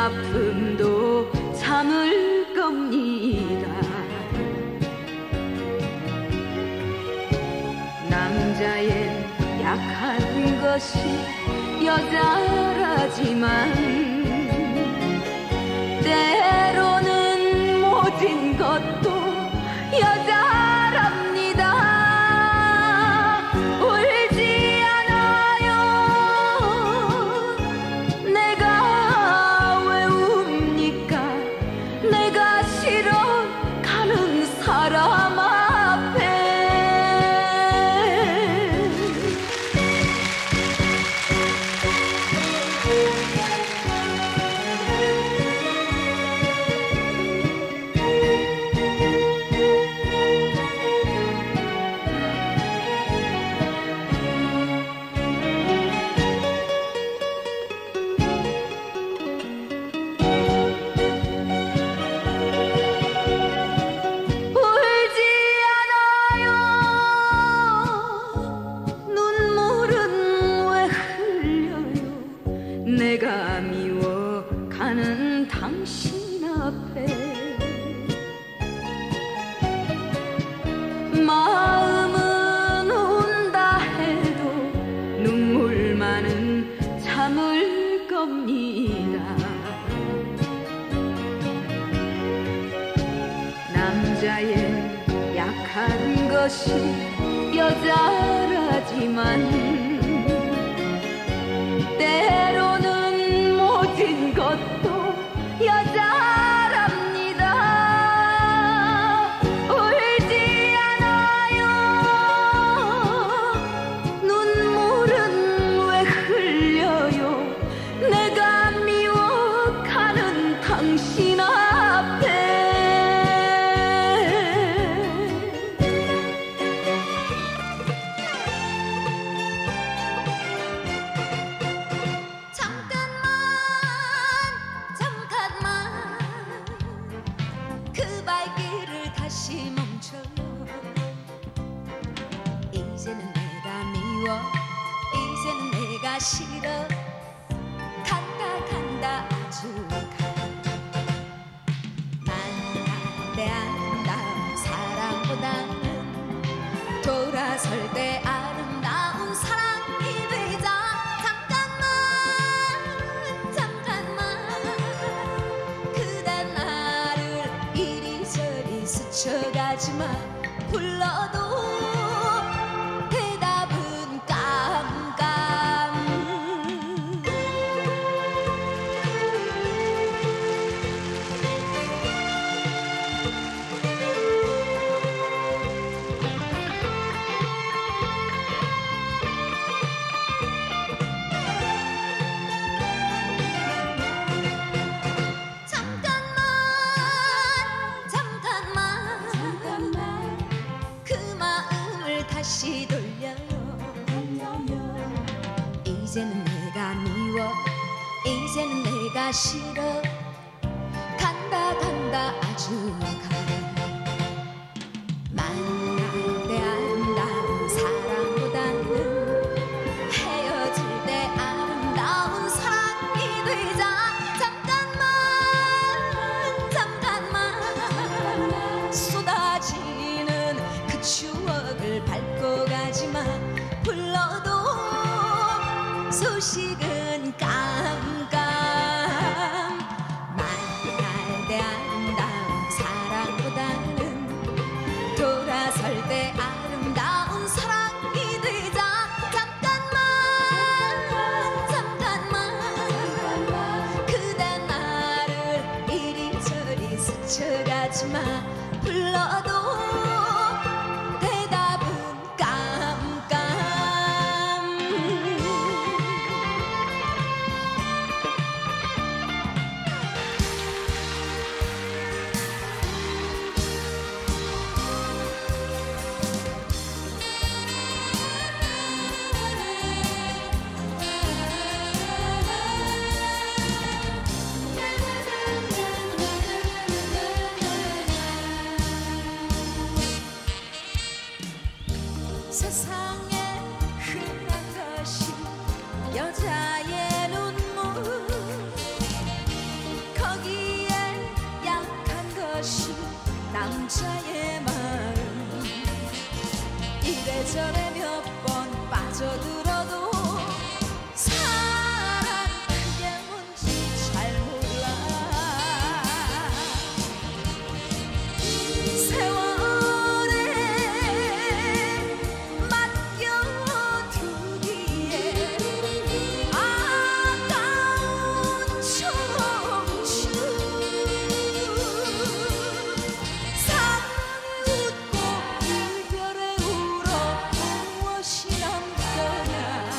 아픔도 참을 겁니다. 남자의 약한 것이 여자라지만 때로는 모진 것도 여자랍니다. 울지 않아요. 내가 왜 웁니까? 내가 싫어가는 사람 앞에. 내가 미워가는 당신 앞에 마음은 운다 해도 눈물만은 참을 겁니다. 남자의 약한 것이 여자라지만 때로는 모진 것도 여자랍니다. 울지 않아요. 눈물은 왜 흘려요. 내가 미워가는 당신 앞에. 이제는 내가 미워 이제는 내가 싫어 간다 아주 가. 만날 때 아름다운 사랑보다는 돌아설 때 아름다운 사랑이 되자. 잠깐만 그대 나를 이리저리 스쳐가지마. 불러도 다시 돌려요. 이제는 내가 미워 이제는 내가 싫어 간다 아주 가. 만날 때 아름다운 사랑보다는 헤어질 때 아름다운 사랑이 되자. 잠깐만 쏟아지는 그 추억을 밟고 가지마. 불러도 소식은 깜깜. 만날 때 아름다운 사랑보다는 돌아설 때 아름다운 사랑이 되자. 잠깐만 그대 나를 이리저리 스쳐가지마. 불러도 남자의 마음 이래저래 몇 번 빠져들어도 사랑 그게 뭔지 잘 몰라. 세월에 맡겨두기에 아까운 청춘 사랑에 웃고 이별에 울어 무엇이 남더냐.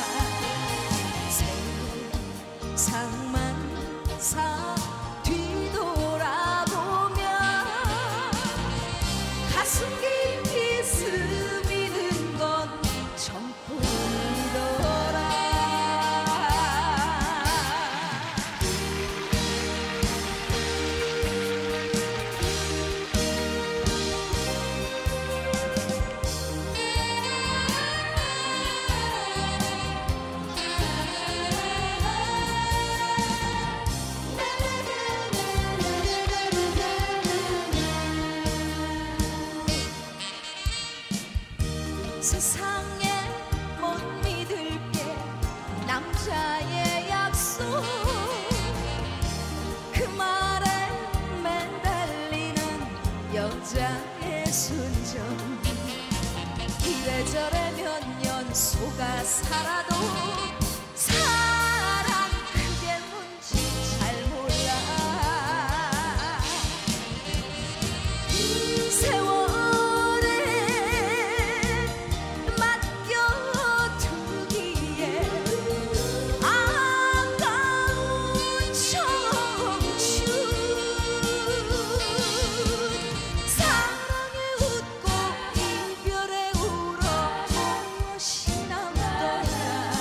세상만 사 뒤돌아보면 가슴 깊이 스미는 건 전뿐이더라. 세상에 못 믿을게 남자의 약속 그 말에 매달리는 여자의 순정 이래저래 몇 년 속아 살아도 사랑 그게 뭔지 잘 몰라. 세월에 맡겨두기에 아까운 청춘 사랑에 웃고 이별에 울어 무엇이 남더냐.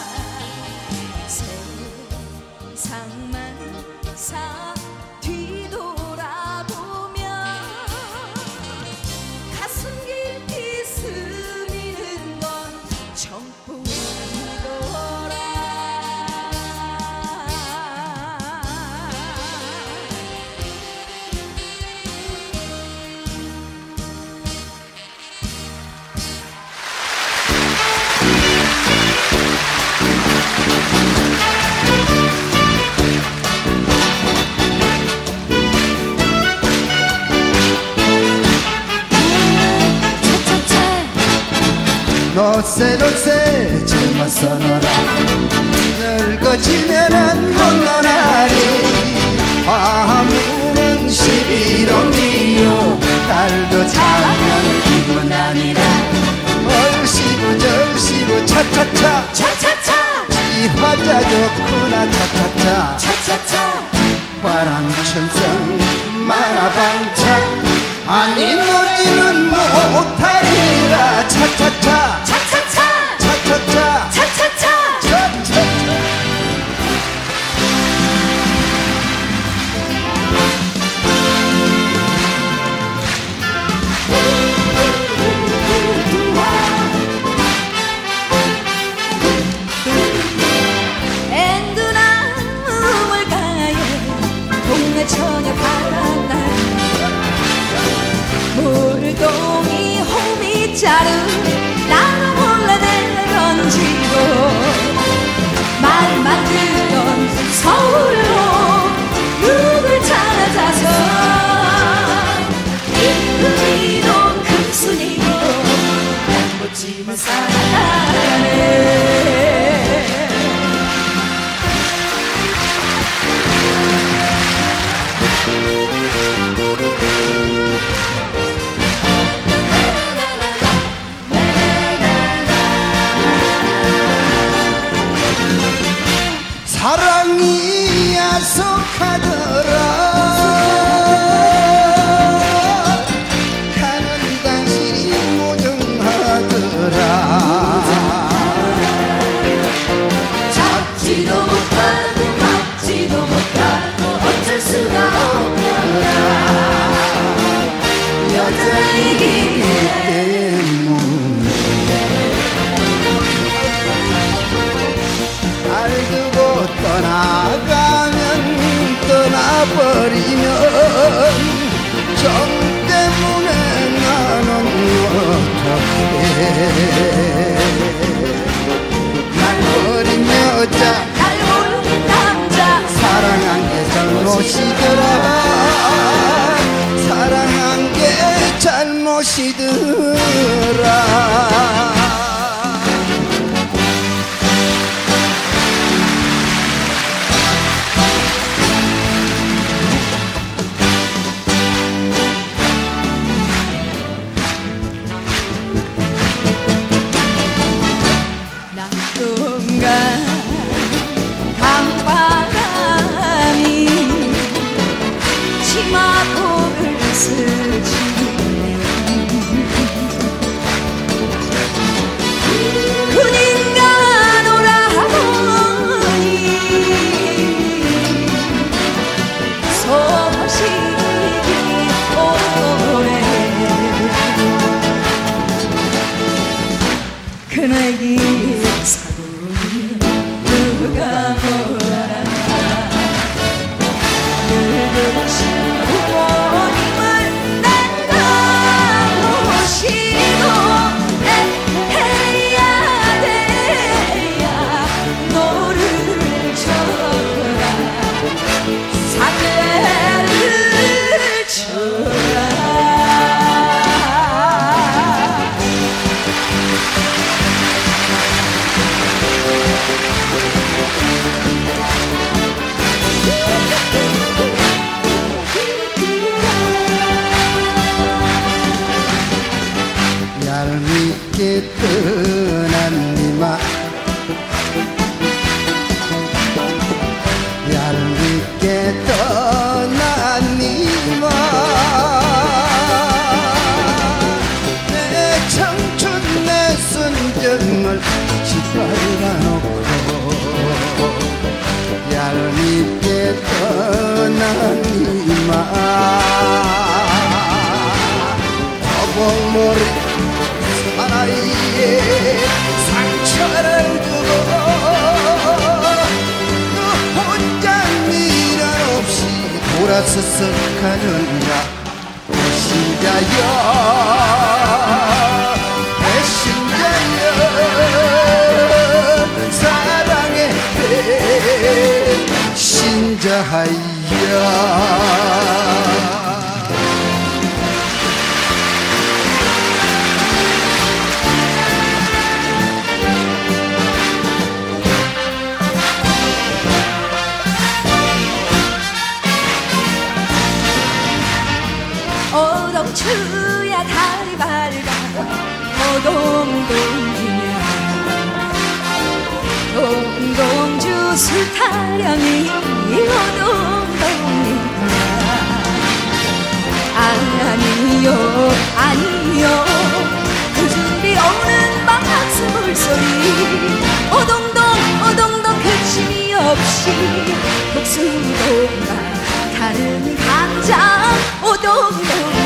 세상만 사 뒤돌아보면 가슴 깊이 스미는 건 전뿐이더라. 노쇠노쇠 젊었어너라 늙어지면은 못 노나리 화무는 11월이요 달도 자면 기분 아니라 얼씨구 절씨구 차차차 이 화자 좋구나 차차차 바람천성 만화방창 아니 노지는 못하리라 차차차 앵두나 우물가에 동네 처녀 바란다 물동이 호미자루 나무 몰래 내던지고 말만 듣던 서울로 누굴 찾아서 이쁘기도 금순이도 못지만 살아가네. 사랑이 야속하더라 가는 당신이 모정하더라 잡지도 못하고 막지도 못하고 어쩔 수가 없더라. 여자이기에 날 두고 떠나가면 떠나버리면 정 때문에 어떡해 날 버린 여자 날 모르는 남자 사랑한 게 잘못이더라 사랑한 게 잘못이더라 강바람이 치마포를 스치네 군인가 오라버니 소식이 오래 그날이 누가 몰랐나 늙으신 부모님을 내가 모시고 해야 돼야 노를 져라 사죄를 쳐라 얄밉게 떠난 니마 얄밉게 떠난 니마 내 청춘 내 순정을 짓밟아 놓고 얄밉게 떠난 니마 거북머리 사나이에 상처를 주고 너 혼자 미련 없이 돌아서서 가느냐 배신자여 배신자여 사랑의 배신자야 오동추야 다리 밝아 오동동이야 동동주 술타령이 오동동이야 아니요 아니요 늦은비 오는 방학수 물소리 오동동 오동동 근심이 없이 복수동가 다른 강장 오동동이요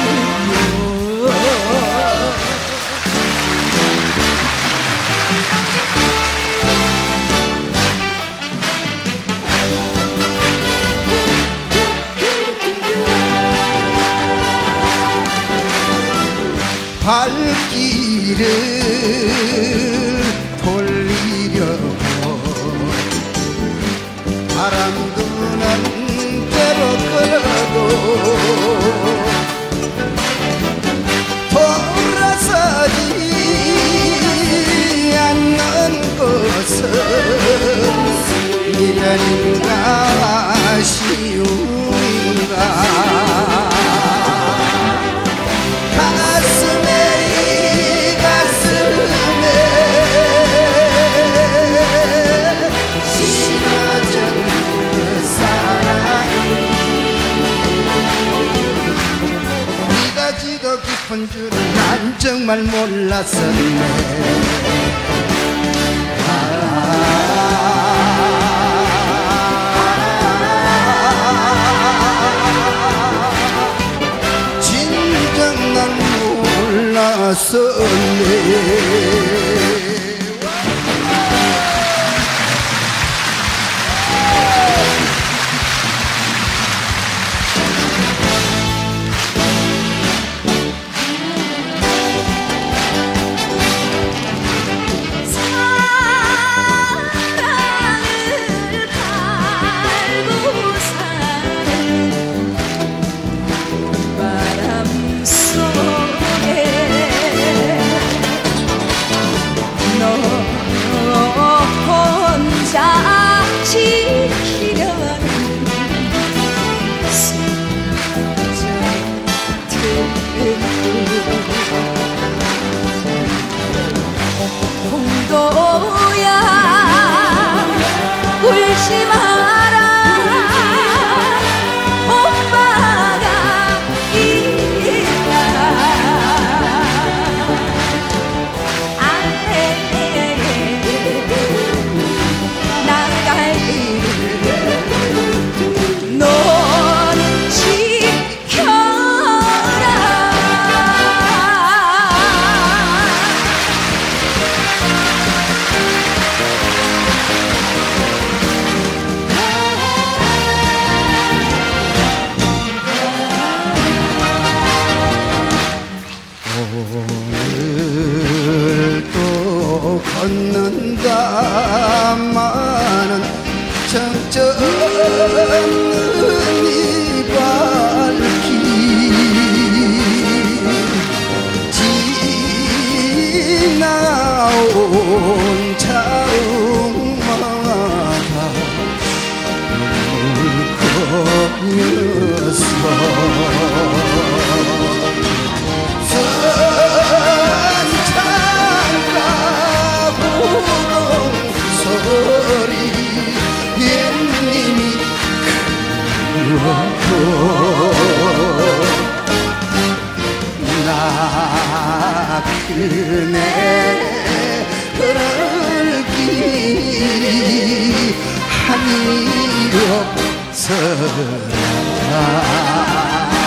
발길을 돌리려고 바람도 난 대로 걸어도 돌아서지 않는 것은 미련인가 아쉬운가 가슴에 심어진 그 사랑이 네가 지도 깊은 줄은 난 정말 몰랐었네 진정 난 몰랐었네 내 그럴 길이 한이 없어라.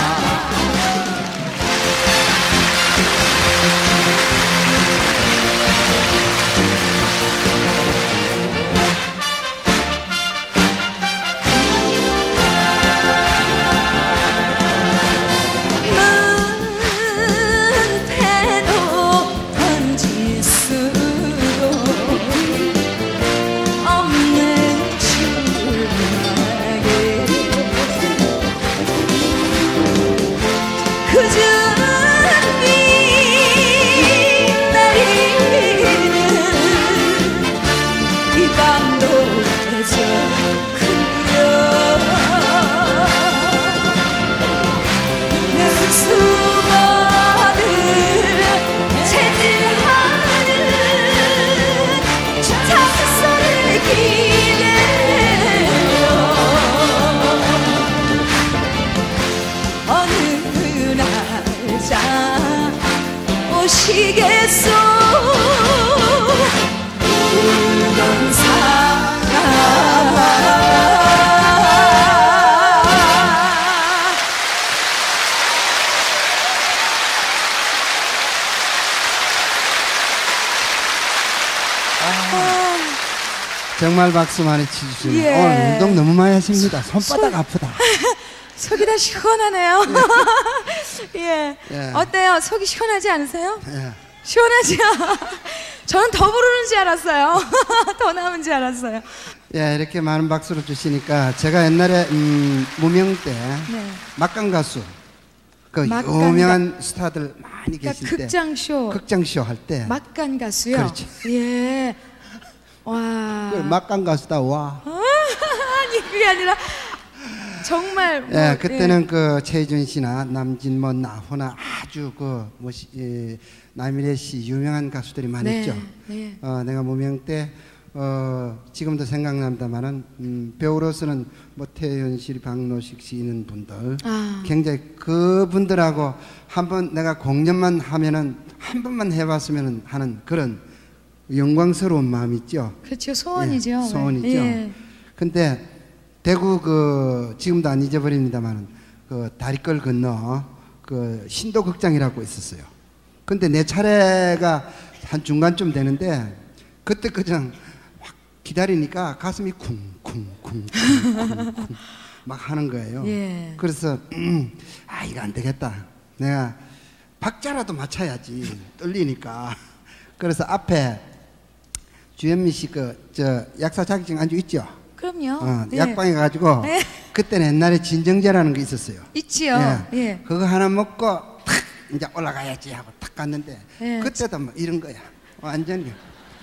오시겠소 울던 사람. 정말 박수 많이 치주시고 예. 오늘 운동 너무 많이 하십니다. 손바닥 아프다. 속이 다 시원하네요. 예. 예. 어때요? 속이 시원하지 않으세요? 예. 시원하지요? 저는 더 부르는 줄 알았어요. 더 남은 줄 알았어요. 예, 이렇게 많은 박수를 주시니까 제가 옛날에 무명 때 네. 막강 가수 그 막강 유명한 스타들 많이 그러니까 계실 때 극장쇼 할 때 막간 가수요. 그렇지. 예. 와. 그 막강 가수다 와. 아니 그게 아니라 정말. 뭐, 예, 그때는 그 최희준 씨나 남진모, 나훈아 아주 그 남일애 씨 유명한 가수들이 많았죠. 네. 내가 무명 때 지금도 생각납니다만은 배우로서는 뭐 태연 씨, 박노식 씨 이런 분들 굉장히 그분들하고 한번 내가 공연만 하면은 한 번만 해봤으면 하는 그런 영광스러운 마음 있죠. 그렇죠. 소원이죠. 예, 소원이죠. 예. 근데 대구 그 지금도 안 잊어버립니다만은 그 다리걸 건너 그 신도극장이라고 있었어요. 근데 내 차례가 한 중간쯤 되는데 그때 그냥 막 기다리니까 가슴이 쿵쿵쿵쿵쿵 막 하는 거예요. 예. 그래서 이거 안 되겠다. 내가 박자라도 맞춰야지 떨리니까. 그래서 앞에 주현미 씨 저 약사 자격증 안주 있죠? 그럼요. 네. 약방에 가지고 네. 그때는 옛날에 진정제라는 게 있었어요. 있지요. 예. 예. 그거 하나 먹고 탁 이제 올라가야지 하고 탁 갔는데 예. 그때도 뭐 이런 거야. 완전히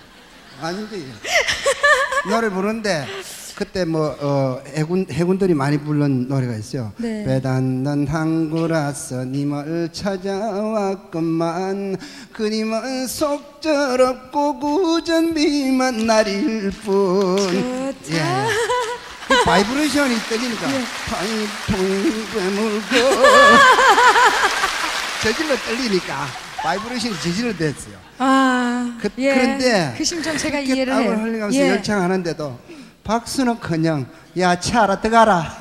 노래 부르는데 그때 뭐 해군들이 많이 부른 노래가 있어요. 네. 배단난 항구라서 님을 찾아왔건만 그님은 속절없고 구전비만 날일 뿐. 좋다. 예. 그 바이브레이션이 떨리니까 파이통이 물고 저질러 떨리니까 바이브레이션이 저질러 됐어요. 예. 그런데 그 심정 제가 그렇게 이해를 땀을 해요. 흘리면서 예. 열창하는데도 박수는커녕 야 차라 들어가라.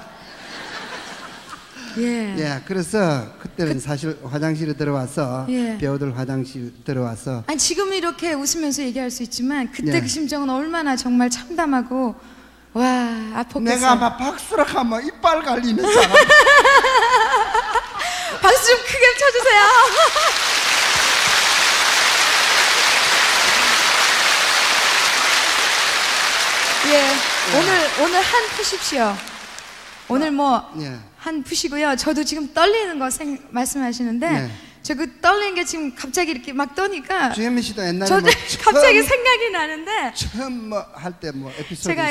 예. 예, 그래서 그때는 사실 화장실에 들어와서 예. 배우들 화장실 들어와서 아니 지금 이렇게 웃으면서 얘기할 수 있지만 그때 예. 그 심정은 얼마나 정말 참담하고 와 아팠겠어요. 내가 막 박수를 하면 이빨 갈리는 사람. 박수 좀 크게 쳐주세요. 예, 오늘 한 푸십시오. 오늘 뭐 한 예. 푸시고요. 저도 지금 떨리는 거 말씀하시는데 네. 저 그 떨리는 게 지금 갑자기 이렇게 막 떠니까 주현미 씨도 옛날에 저도 뭐 갑자기 생각이 나는데 처음 뭐 할 때 뭐 에피소드 제가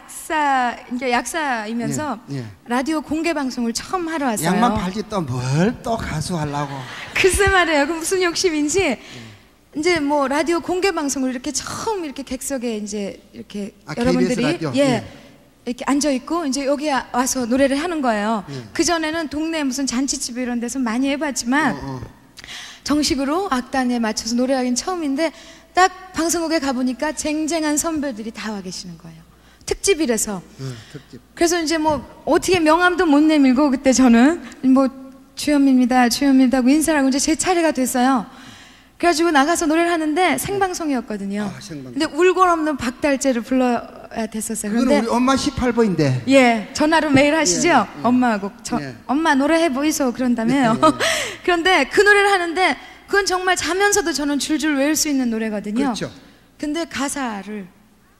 약사이면서 예, 예. 라디오 공개 방송을 처음 하러 왔어요. 양말 팔지 또 뭘 또 가수 하려고. 글쎄 말이에요. 그 무슨 욕심인지 이제 뭐 라디오 공개 방송을 이렇게 처음 이렇게 객석에 이제 이렇게 KBS 여러분들이 라디오? 예. 예. 이렇게 앉아 있고 이제 여기 와서 노래를 하는 거예요. 예. 그 전에는 동네 무슨 잔치집 이런 데서 많이 해봤지만 정식으로 악단에 맞춰서 노래하기는 처음인데 딱 방송국에 가보니까 쟁쟁한 선배들이 다 와 계시는 거예요. 특집이라서. 특집. 그래서 이제 뭐 어떻게 명함도 못 내밀고 그때 저는 뭐 주현미입니다, 주현미입니다 하고 인사를 하고 이제 제 차례가 됐어요. 그래가지고 나가서 노래를 하는데 생방송이었거든요. 생방송. 근데 울고 없는 박달재를 불러야 됐었어요. 그건 그런데 우리 엄마 18번인데. 예, 전화로 매일 하시죠? 예. 엄마하고 엄마 노래해 보이소 그런다며요. 그런데 그 노래를 하는데 그건 정말 자면서도 저는 줄줄 외울 수 있는 노래거든요. 그렇죠. 근데 가사를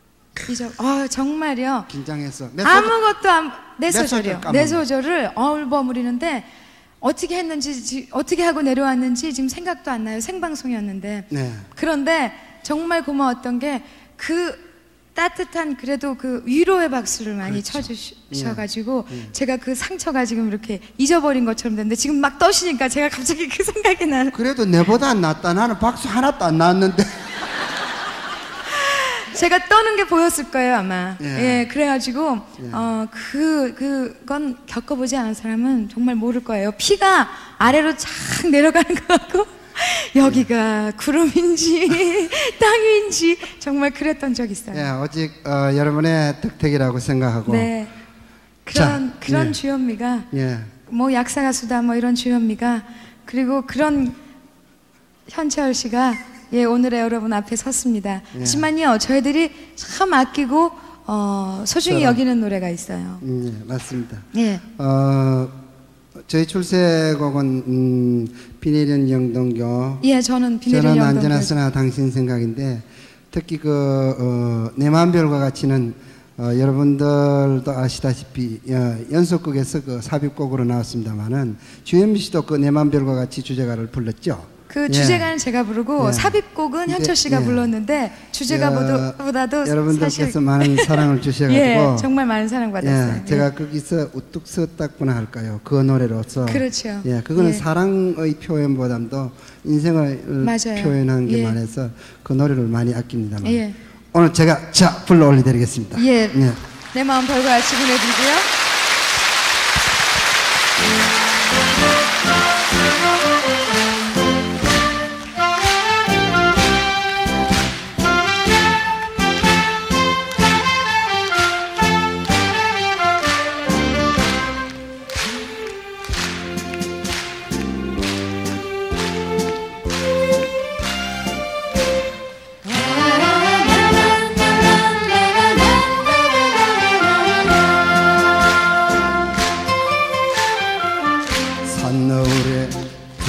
정말요. 긴장해서. 아무것도 내 소절 소절이요. 까먹는 내 소절을 어울버무리는데 어떻게 했는지 어떻게 하고 내려왔는지 지금 생각도 안 나요. 생방송이었는데. 네. 그런데 정말 고마웠던 게 그 따뜻한 그래도 그 위로의 박수를 많이 쳐주셔가지고 제가 그 상처가 지금 이렇게 잊어버린 것처럼 됐는데 지금 막 떠시니까 제가 갑자기 그 생각이 나는. 그래도 내보다 안 낫다. 나는 박수 하나도 안 나왔는데. 제가 떠는 게 보였을 거예요 아마. 예. 예, 그래가지고 예. 그건 겪어보지 않은 사람은 정말 모를 거예요. 피가 아래로 쫙 내려가는 것 같고 여기가 구름인지 땅인지 정말 그랬던 적 있어요. 예, 오직 여러분의 덕택이라고 생각하고. 네, 그런 예. 주현미가 예. 뭐 약사가수다 뭐 이런 주현미가 그리고 그런 현철 씨가 예, 오늘의 여러분 앞에 섰습니다. 예. 하지만요, 저희들이 참 아끼고 소중히 여기는 노래가 있어요. 예, 맞습니다. 예. 저희 출세곡은 비내린 영동교. 예, 저는 비내린 저는 영동교. 안전하으나 당신 생각인데 특히 내 마음별과 같이는 여러분들도 아시다시피 연속극에서 그 삽입곡으로 나왔습니다만은 주현미 씨도 그 내 마음별과 같이 주제가를 불렀죠. 그 예. 주제가는 제가 부르고 예. 삽입곡은 현철 씨가 예. 불렀는데 주제가보다도 여러분들께서 사실 많은 사랑을 주셔가지고 예, 정말 많은 사랑 받았어요. 예, 제가 거기서 우뚝 섰다구나 할까요? 그 노래로서. 그렇죠. 예, 그거는 예. 사랑의 표현보다도 인생을 맞아요. 표현한 게 예. 많아서 그 노래를 많이 아낍니다만. 예. 오늘 제가 불러 올려드리겠습니다. 예. 예. 내 마음 별과 같이 보내드리고요. 산너울에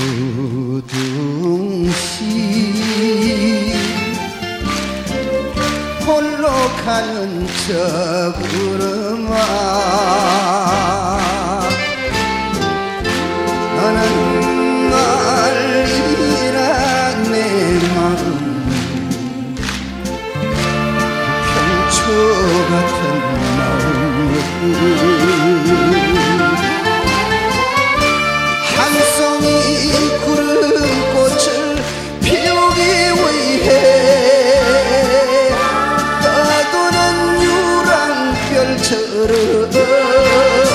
두둥시 홀로 가는 저 구름아 너는 날이라 내 마음 평초 같은 마음 한 송이 구름꽃을 피우기 위해 떠도는 유랑별처럼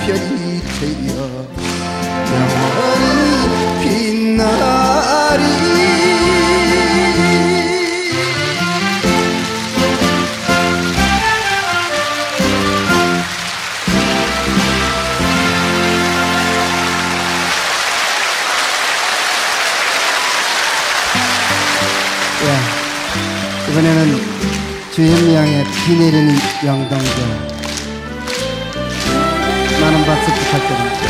별이 되어 영원히 빛나리. 이번에는 주현미양의 비 내리는 영동교. 많은 박수 부탁드립니다.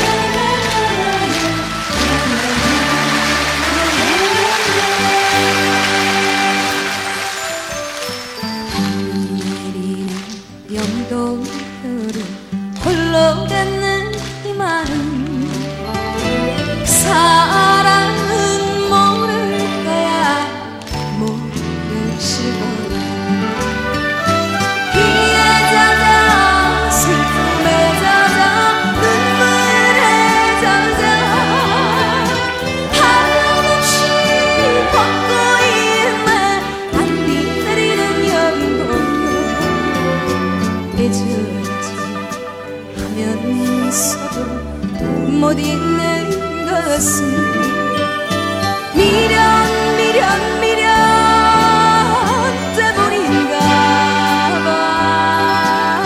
비 내리는 영동교를 홀로 걷는 이 마음 사랑은 모를 거야 모르시고 비에 젖어 슬픔에 젖어 눈물에 젖어 하염없이 걷고 있네 한비 내리는 영동교 잊을지 하면서도 못 잊는 것은 미련 미련 미련 때문인가 봐.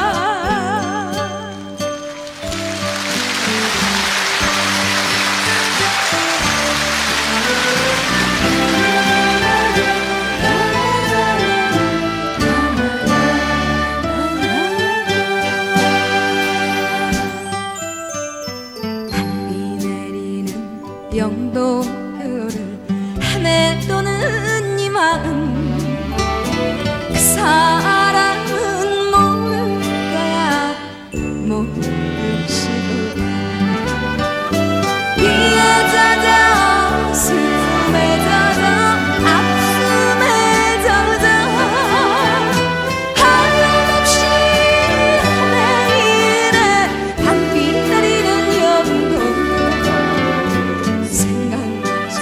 한비 내리는 영동교를 헤매도는 이 마음 그 사랑은 모를 거야 모르시고 비에 젖어 슬픔에 젖어 아픔에 젖어 하염없이 헤매이네 한비 내리는 영동교 생각나지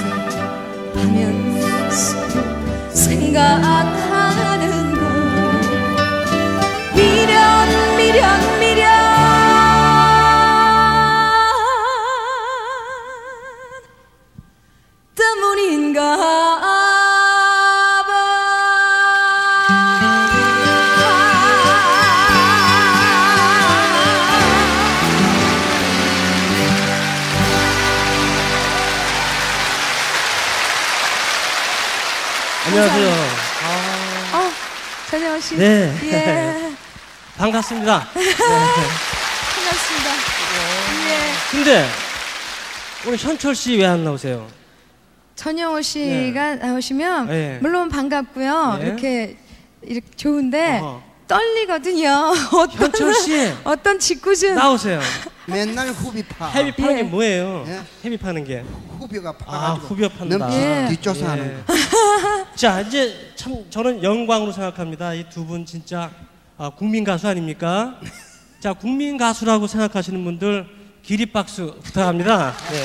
하면서도 생각하는 것 미련 미련 미련 때문인가 안녕하세요. 전혜원 씨. 네. 예. 반갑습니다. 네. 반갑습니다. 예. 근데 오늘 현철 씨 왜 안 나오세요? 전영호 씨가 나오시면 예. 물론 반갑고요. 예. 이렇게 좋은데 어허. 떨리거든요. 현철 씨 어떤 짓궂은 나오세요. 맨날 후비파. 헤비 파는 예. 게 뭐예요? 예? 헤비 파는 게. 후비가 아, 파가지고 후벼 판다. 넘 예. 뒷조사 하는 거. 자, 이제 참 저는 영광으로 생각합니다. 이 두 분 진짜 국민 가수 아닙니까? 자, 국민 가수라고 생각하시는 분들 기립박수 부탁합니다. 네.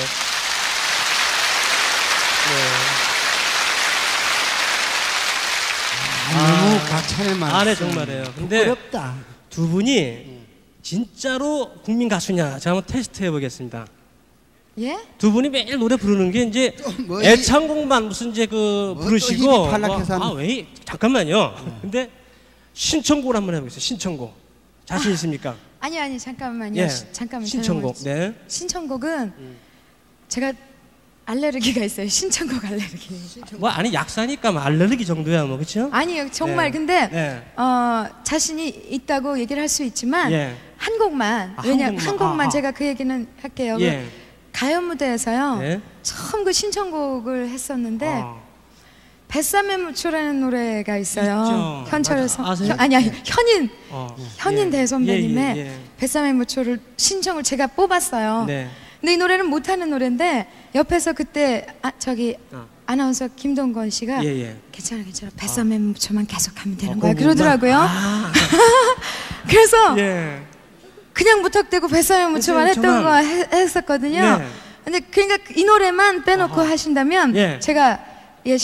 너무 과찬의 말씀. 아, 네, 정말이에요. 근데 어렵다. 두 분이 진짜로 국민 가수냐? 제가 한번 테스트 해보겠습니다. 예? 두 분이 매일 노래 부르는 게 이제 뭐 애창곡만 무슨 이제 그 뭐 부르시고 또 입이 팔락해서 하는- 왜 잠깐만요. 근데 신청곡을 한번 해보겠습니다. 신청곡 자신 있습니까? 아니 잠깐만요. 예. 잠깐만. 신청곡. 전영호 씨. 네. 신청곡은 제가 알레르기가 있어요. 신청곡 알레르기. 뭐 아니 약사니까 뭐 알레르기 정도야 뭐 그렇죠? 아니요 정말 네. 근데 네. 자신이 있다고 얘기를 할 수 있지만 예. 한 곡만 아, 왜냐 한 곡만. 한 곡만 아. 제가 그 얘기는 할게요. 그 예. 가요 무대에서요. 네. 처음 그 신청곡을 했었는데 아. 뱃삼의 무초라는 노래가 있어요. 있죠. 현철 맞아. 선 아세요? 아니 현인 어. 현인 예. 대선배님의 예, 예, 예. 뱃삼의 무초를 신청을 제가 뽑았어요. 네. 근데 이 노래는 못하는 노래인데 옆에서 그때 저기 아. 아나운서 김동건 씨가 예, 예. 괜찮아 뱃삼의 무초만 계속하면 되는 어, 거야 그거구나. 그러더라고요. 아. 그래서 예. 그냥 무턱대고 뱃삼의 무초만 그래서 했던 거 저는- 했었거든요. 네. 근데 그러니까 이 노래만 빼놓고 어허. 하신다면 예. 제가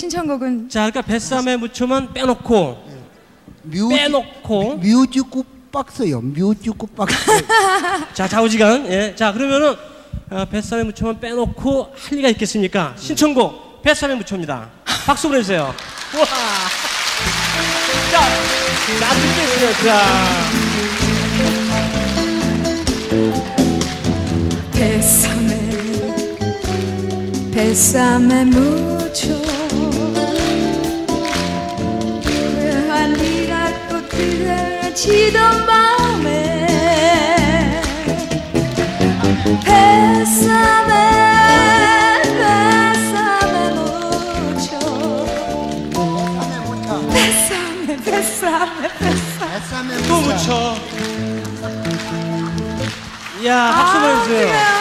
신청곡은 자, 그러니까 뱃삼에 묻혀만 빼놓고 뮤직 빼놓고 뮤직국 국박스요. 뮤즈 국박스. 자, 좌우지간. 예. 자, 그러면은 뱃삼에 무쳐만 빼놓고 할 리가 있겠습니까? 신청곡 뱃삼에 무쳐입니다. 박수 보내주세요. 우와. 자, 듣겠어요. 자. 뱃삼에 묻혀 한이라 꽃을 지던 밤에 뱃삼에 묻혀 뱃삼에 또 묻혀. 이야, 박수 보내주세요.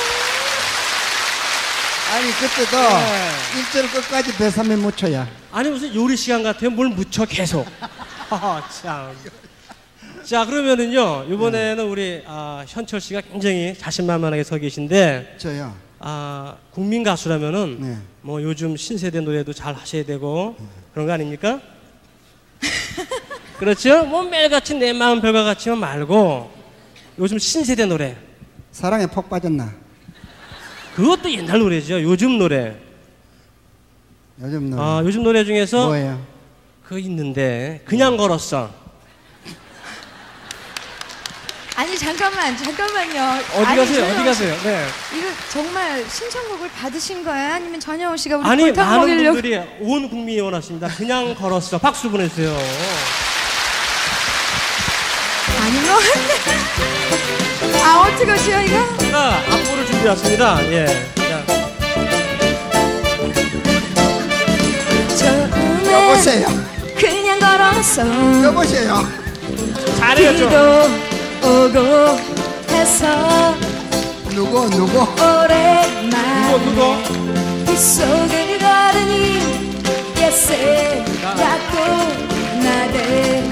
아니 그때도 네. 1절 끝까지 뱃삼에 묻혀야. 아니 무슨 요리 시간 같아요? 뭘 묻혀 계속. 참. 자, 그러면은요 이번에는 우리 현철 씨가 굉장히 자신만만하게 서 계신데 저요. 국민 가수라면은 네. 뭐 요즘 신세대 노래도 잘 하셔야 되고 그런 거 아닙니까? 그렇죠? 뭐 매일같이 내 마음 별과 같지만 말고 요즘 신세대 노래. 사랑에 폭 빠졌나? 그것도 옛날 노래죠. 요즘 노래. 요즘 노래. 요즘 노래 중에서 뭐예요? 그거 있는데 그냥 걸었어. 아니 잠깐만요. 어디 아니, 가세요? 전영호 어디 가세요? 네. 이거 정말 신청곡을 받으신 거예요? 아니면 전영호 씨가 우리 아니 골탕 많은 먹이려고? 분들이 온 국민이 원하십니다. 그냥 걸었어. 박수 보내주세요. 아니면 어떻게 하시요 이거? 자, 악보를 준비했습니다. 예. 자, 여보세요. 그냥 걸었어 여보세요. 잘해요 좀. 비도 오고 해서 누구? 오랜만에 누구? 빗속을 걸으니 예새라고 나대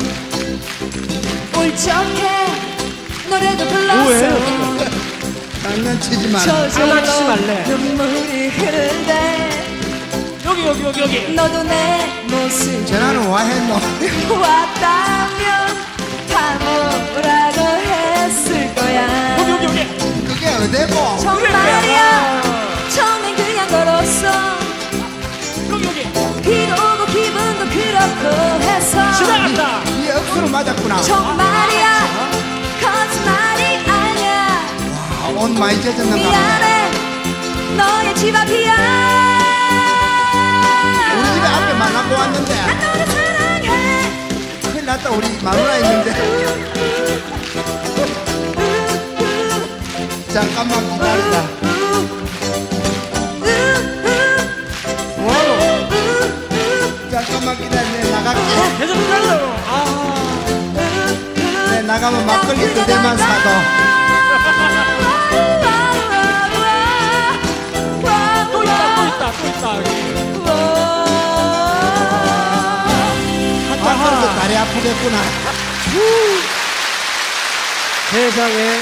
울적해 노래도 불렀어 뭐해? 장난치지 마. 장난치지 말래. 눈물이 흐르는데 여기. 너도 내 모습 전화는 와 했노? 왔다면 다 뭐라고 했을 거야 여기. 그게 어디고? 정말이야 처음엔 그냥 걸었어 여기. 비도 오고 기분도 그렇고 해서 지나간다. 이 억수로 맞았구나. 정말이야 거짓말이 아니야 옷 많이 젖었는가 보네. 미안해 너의 집 앞이야 우리 집에 앞에 만나고 왔는데. 난 너를 사랑해 큰일 났다. 우리 마누라 있는데. 잠깐만 기다리자. 뭐하노? 잠깐만 기다려. 내 나갈게. 계속 기다려. 내 나가면 막걸리 2대만 사도. 또 있다. 아파서 다리 아프겠구나. 세상에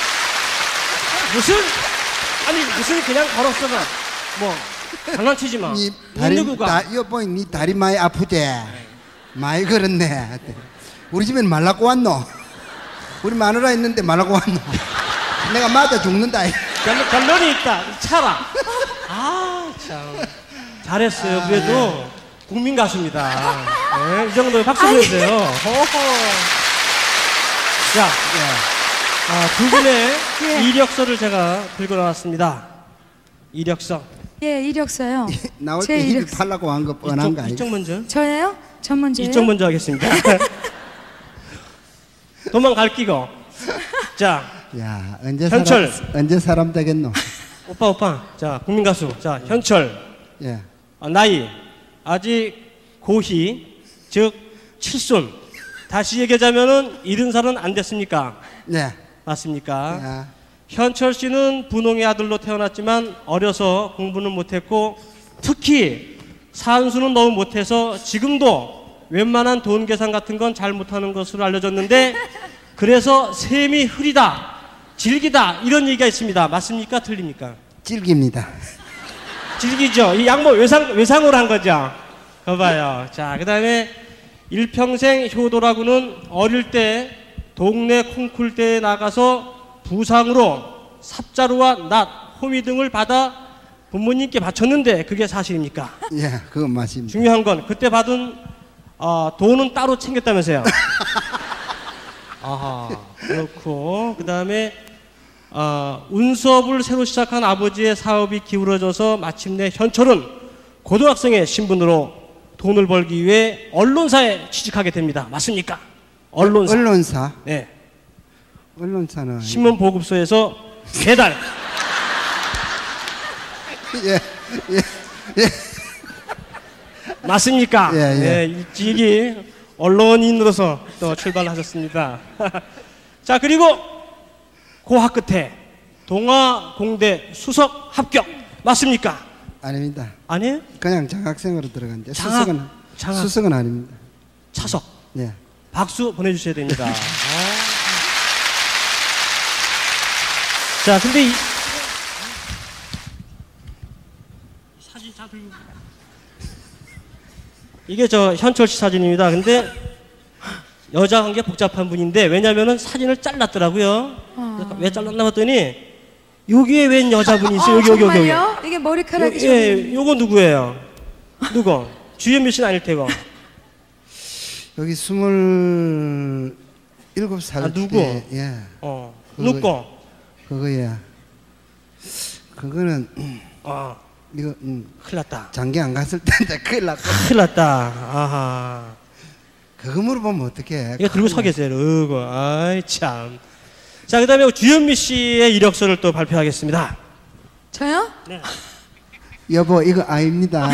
무슨 그냥 걸었어가 뭐 장난치지 마. 니 니 누구가? 여보, 니 다리 많이 아프지? 많이 걸었네. 우리 집엔 말라고 왔노? 우리 마누라 있는데 말라고 왔노? 내가 맞아 죽는다. 결론이 있다. 차라. 참 잘했어요. 그래도 국민 가수입니다. 네, 이 정도에 박수 보내주세요. 자, 두 분의 이력서를 제가 들고 나왔습니다. 이력서. 예, 이력서요. 나올 제 때 힘이 이력서. 팔라고 한 거 뻔한 거 아니야? 이쪽 먼저. 저예요? 전 먼저예요? 이쪽 먼저 하겠습니다. 도망갈 끼고. 자, 야, 언제 현철. 언제 사람 되겠노? 오빠. 자, 국민 가수. 자, 현철. 예. 나이 아직 고희, 즉 칠순. 다시 얘기하자면은 70살은 안 됐습니까? 네. 맞습니까? 야, 현철 씨는 분홍의 아들로 태어났지만 어려서 공부는 못했고 특히 산수는 너무 못해서 지금도 웬만한 돈 계산 같은 건 잘 못하는 것으로 알려졌는데 그래서 셈이 흐리다, 질기다 이런 얘기가 있습니다. 맞습니까? 틀립니까? 질깁니다. 질기죠. 이 양모 외상으로 한 거죠. 봐봐요. 자, 그 다음에 일평생 효도라고는 어릴 때 동네 콩쿨 대회에 나가서 부상으로 삽자루와 낫, 호미 등을 받아 부모님께 바쳤는데 그게 사실입니까? 예, 그건 맞습니다. 중요한 건 그때 받은 돈은 따로 챙겼다면서요. 아하, 그렇고 그 다음에 운수업을 새로 시작한 아버지의 사업이 기울어져서 마침내 현철은 고등학생의 신분으로 돈을 벌기 위해 언론사에 취직하게 됩니다. 맞습니까? 언론사. 언론사? 네. 언론사는 신문 보급소에서 매달 예, 예, 예. 맞습니까? 예, 예. 네, 일찍이 언론인으로서 또 출발하셨습니다. 자, 그리고 고학 끝에 동아공대 수석 합격 맞습니까? 아닙니다. 아니에요? 그냥 장학생으로 들어간데 장학. 수석은 아닙니다. 차석. 예. 박수 보내주셔야 됩니다. 자, 근데 이 사진 다 들고 이게 저 현철 씨 사진입니다. 근데 여자 관계 복잡한 분인데 왜냐면은 사진을 잘랐더라고요. 왜 잘랐나 봤더니 여기에 웬 여자분이 있어요. 여기. 정말요? 이게 머리카락이 좀... 예, 요거 누구예요? 누구? 주현미 씨는 아닐 테고. 여기 27살 누구? 때, 예. 누구? 그거야. 그거는 이거 큰일 났다. 장기 안 갔을 때인데 큰일 났고. 큰일 났다. 아하. 그거 물어보면 어떡해. 이거 들고 서 계세요. 이거. 아이 참. 자, 그다음에 주현미 씨의 이력서를 또 발표하겠습니다. 저요? 네. 여보 이거 아닙니다.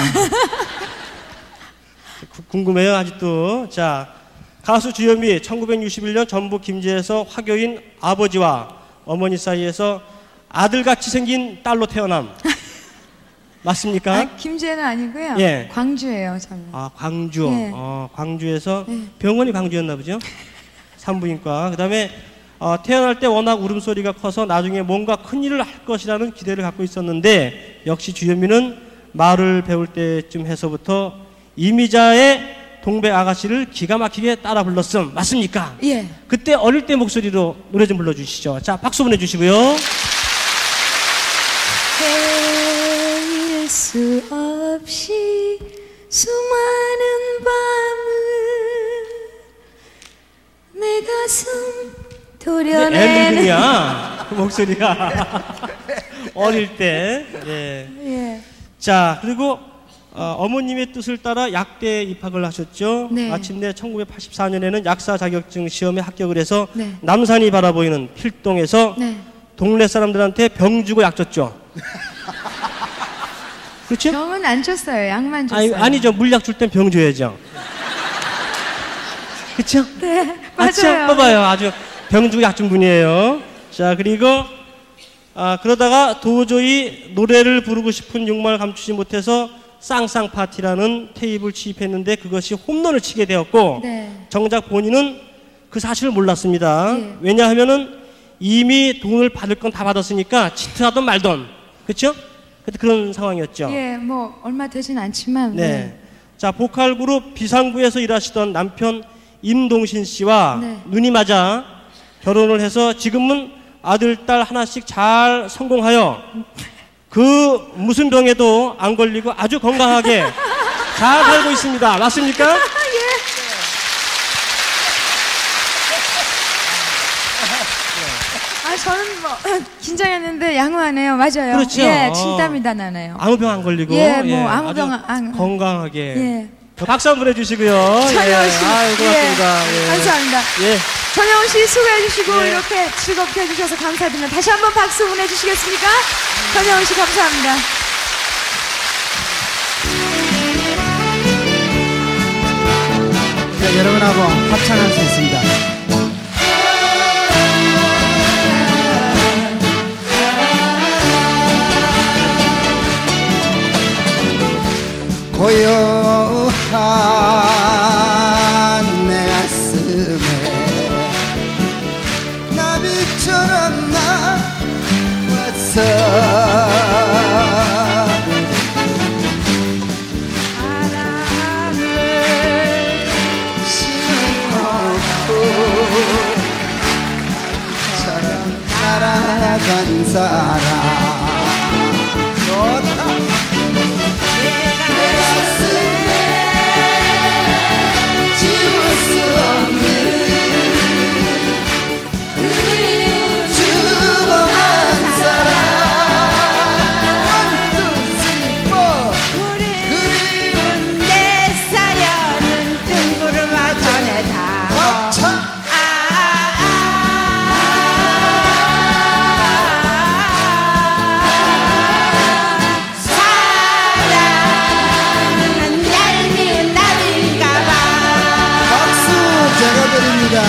궁금해요 아직도. 자, 가수 주현미 1961년 전북 김제에서 화교인 아버지와 어머니 사이에서 아들같이 생긴 딸로 태어남. 맞습니까? 김제는 아니고요. 예. 광주예요, 저는. 광주. 예. 광주에서 예. 병원이 광주였나 보죠? 산부인과. 그다음에 태어날 때 워낙 울음소리가 커서 나중에 뭔가 큰일을 할 것이라는 기대를 갖고 있었는데 역시 주현미는 말을 배울 때쯤 해서부터 이미자의 동백 아가씨를 기가 막히게 따라 불렀음. 맞습니까? 예. 그때 어릴 때 목소리로 노래 좀 불러주시죠. 자, 박수 보내주시고요. 헤일 수 없이 수많은 밤을 내 가슴 도려내는 앨범이야 그 목소리가 어릴 때. 예. 예. 자, 그리고 어머님의 뜻을 따라 약대에 입학을 하셨죠. 네. 마침내 1984년에는 약사 자격증 시험에 합격을 해서 네. 남산이 바라보이는 필동에서 네. 동네 사람들한테 병 주고 약 줬죠. 그렇죠? 병은 안 줬어요. 약만 줬어요. 아니죠. 물약 줄 땐 병 줘야죠. 그렇죠? 네, 맞아요. 봐봐요. 아주 병 주고 약 준 분이에요. 자, 그리고 그러다가 도저히 노래를 부르고 싶은 욕망을 감추지 못해서 쌍쌍 파티라는 테이프를 취입했는데 그것이 홈런을 치게 되었고 네. 정작 본인은 그 사실을 몰랐습니다. 예. 왜냐하면은 이미 돈을 받을 건 다 받았으니까 치트하던 말던. 그렇죠? 그런 상황이었죠. 예, 뭐 얼마 되진 않지만. 네. 자, 보컬 그룹 비상구에서 일하시던 남편 임동신 씨와 네. 눈이 맞아 결혼을 해서 지금은 아들, 딸 하나씩 잘 성공하여 그 무슨 병에도 안 걸리고 아주 건강하게 잘 살고 있습니다. 맞습니까? 예. 저는 뭐 긴장했는데 양호하네요. 맞아요. 그렇죠. 예, 진땀이 다 나네요. 아무 병 안 걸리고. 예, 뭐 아무 아주 병 안 건강하게. 예. 박수 한번 해주시고요. 전혜원 씨. 아유, 고맙습니다. 예. 예. 감사합니다. 예. 전혜원 씨 수고해 주시고 예. 이렇게 즐겁게 해주셔서 감사드립니다. 다시 한번 박수 보내주시겠습니까? 전혜원 씨 감사합니다. 자, 여러분하고 합창할 수 있습니다. 고요한 내 가슴에 나비처럼 나왔어 바람을 심어놓고 날아간 사람 좋다. 내 가슴에 지울 수 없는 죽어간 사람. 그리운 내 사연은 뜬구름아 전해다. 사랑은 얄미운 나비인가봐. 박수 제가 드립니다.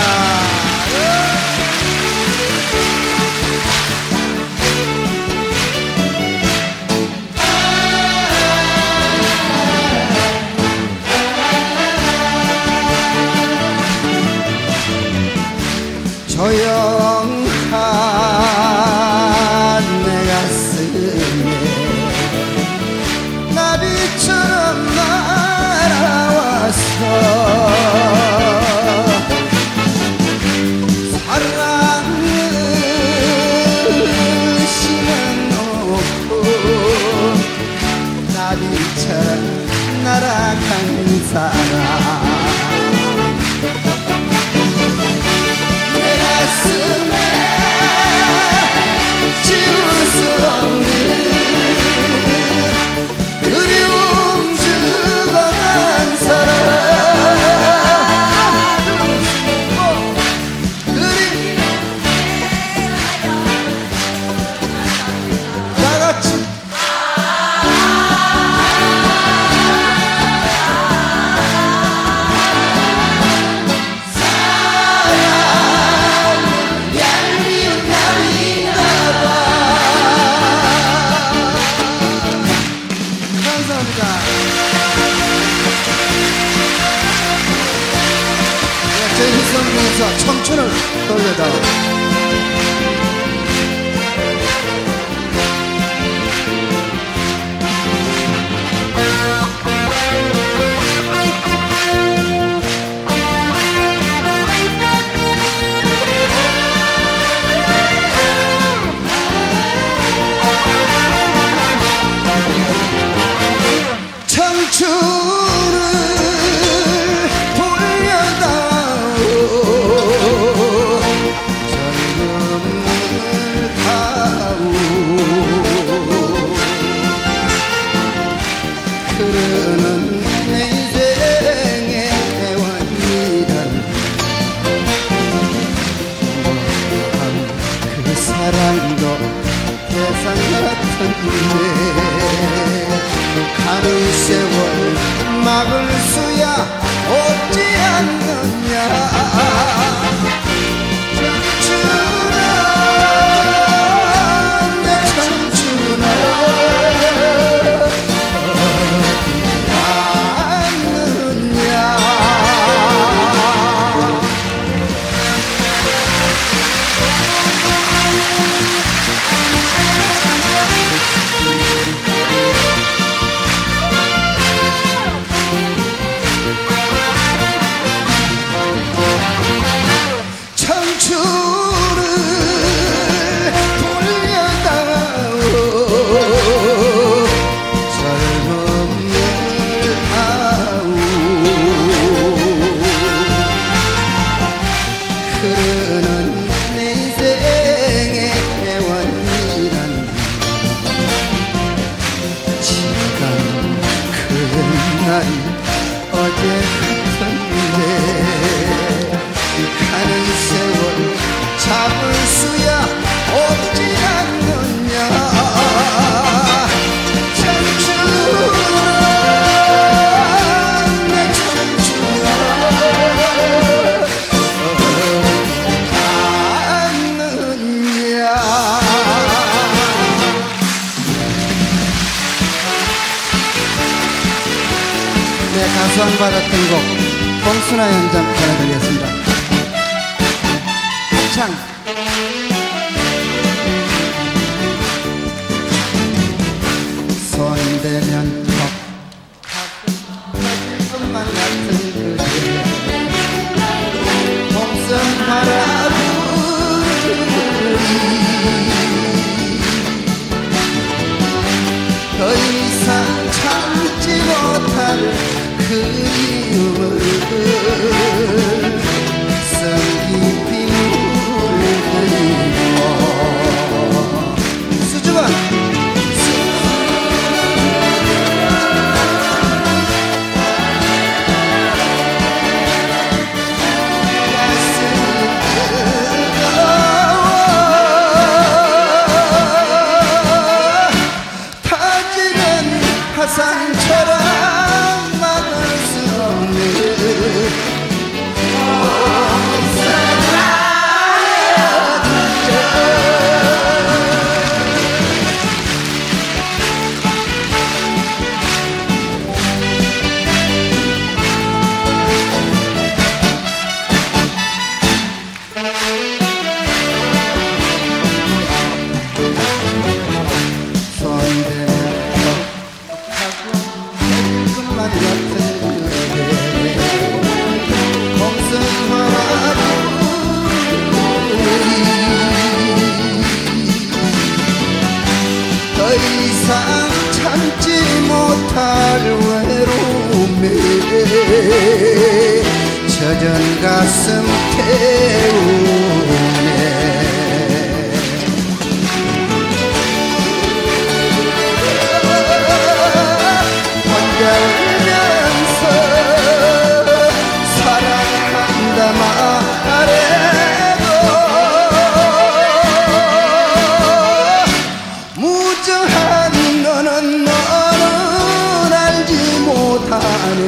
조용한 내 가슴에 나비처럼 날아와서 사랑을 심어놓고 나비처럼 날아간 사람. 가슴에 지울 수 없는 그리움 죽어간 사람. 다 같이 자, 청춘을 돌려다. 흐르는 내 인생의 애완이란 그 사랑도 세상 같은데 가는 세월 막을 수야 없지 않느냐. 어제 같은데 가는 세월 잡을 수야 없지 않느냐. 청춘아 내 청춘아 않느냐. 네, 가수왕 받았던 곡 봉순아 연장 전해드리겠습니다. 창 손대면 가끔 것만 같은 그대 봉순 바라보니 여전 가슴 태우네. 혼자 울면서 사랑한다 말해도 무정한 너는 알지 못하네.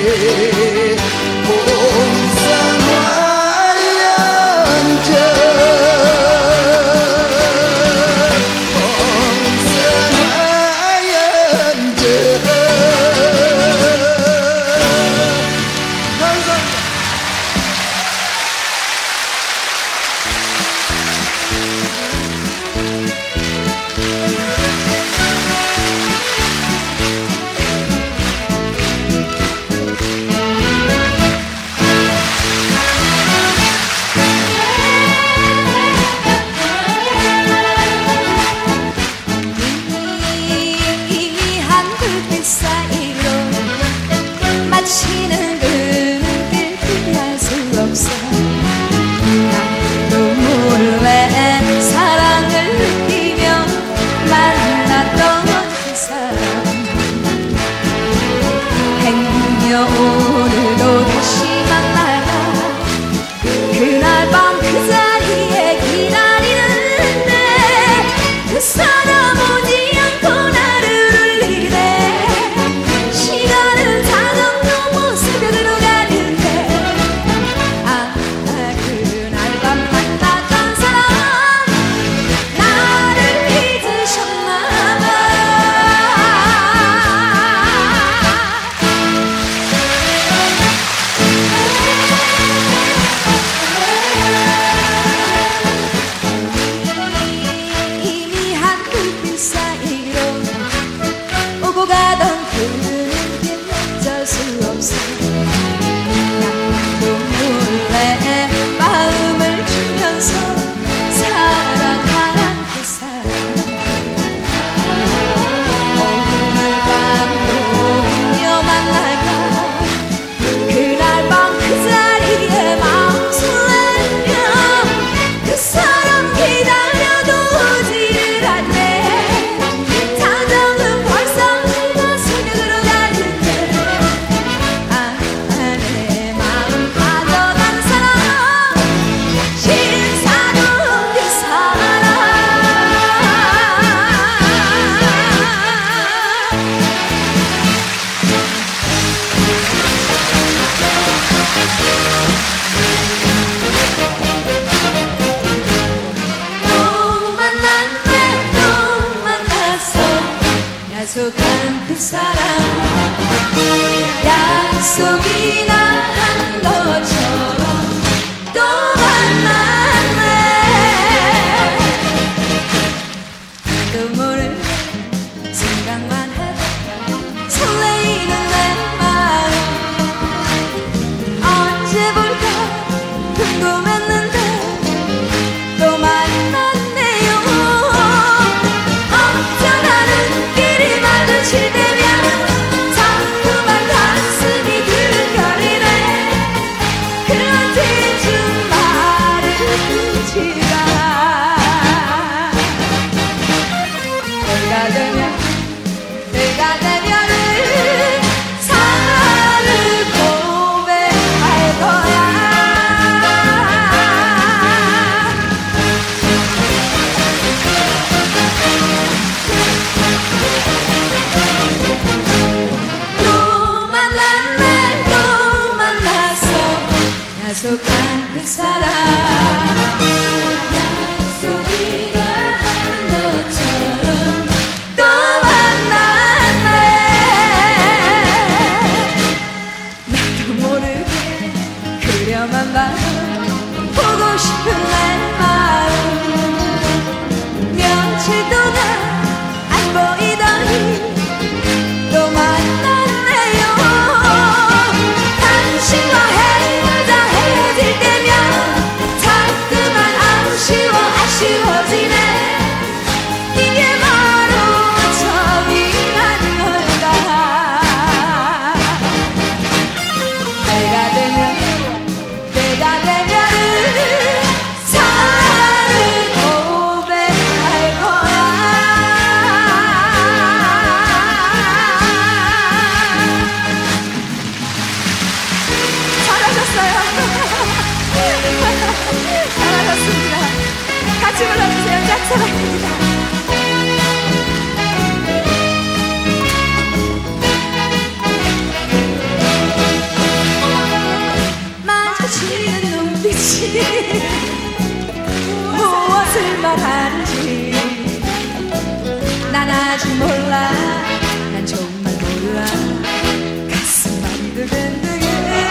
오늘도 다시 만날까. 그날 밤 그 자리에 기다리는데 그 사람 오지 않고 나를 울리네. 시간은 자정도 못 새벽으로 가는데 그날 밤 만났던 사람 나를 잊으셨나봐. 가던 그는 길 어쩔 수 없어. 나도 몰래 마음을 주면서 사랑한 그 사람 오늘 밤도 그녀 만날까. 그날 밤 그 자리에 마음 설레며 그 사람 기다려도 오지를 않네. 약속한 그 사람 약속이나 한 것처럼 또 만났네. 나도 모르게 생각만 해도 설레이는 내 마음. 언제 볼까 궁금했는데 또 만났네요. 어쩌다는 길이 마주칠 때면 자꾸만 가슴이 두근거리네. 그런 뒤쯤 말을 붙이라. 내가 되면은 사랑을 고백할 거야. 또 만났네. 또 만났어. 약속한 그 사람 약속이가 한 것처럼 또 만났네. 나도 모르게 그려만 봐도 보고 싶은 내 마음. 며칠 동안 안 보이더니 또 만났네요. 당신과 헤어질 때면 자꾸만 아쉬워지네. 이게 바로 처음이란 걸까. 내가 되면 같이 불러주세요. 짝사랑입니다. 마주치는 눈빛이 무엇을 말하는지 난 아직 몰라. 난 정말 몰라. 가슴만 두근두근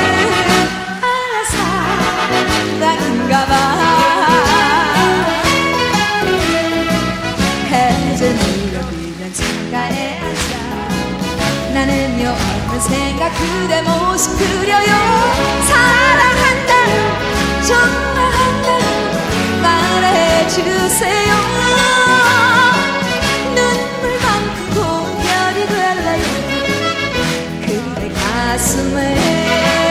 사랑인가봐. 해제 물러비는 창가에 앉아 나는요 어느샌가 그대 모습 그려요. 사랑한다고 좋아한다고 말해주세요. 눈물만큼 고운 별이 될래요 그대 가슴에.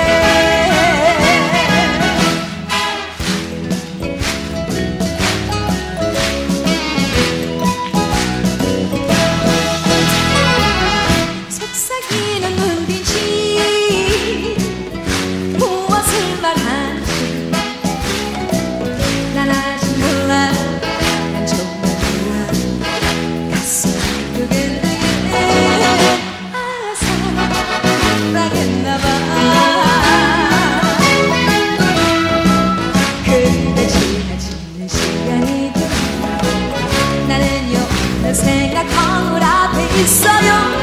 속삭이는 눈빛이 무엇을 말하는지 난 아직 몰라. 난 정말 몰라. 가슴이 두근두근 사랑했나봐. 그대 지나치는 시간이 들어 나는요 어느샌가 거울 앞에 있어요.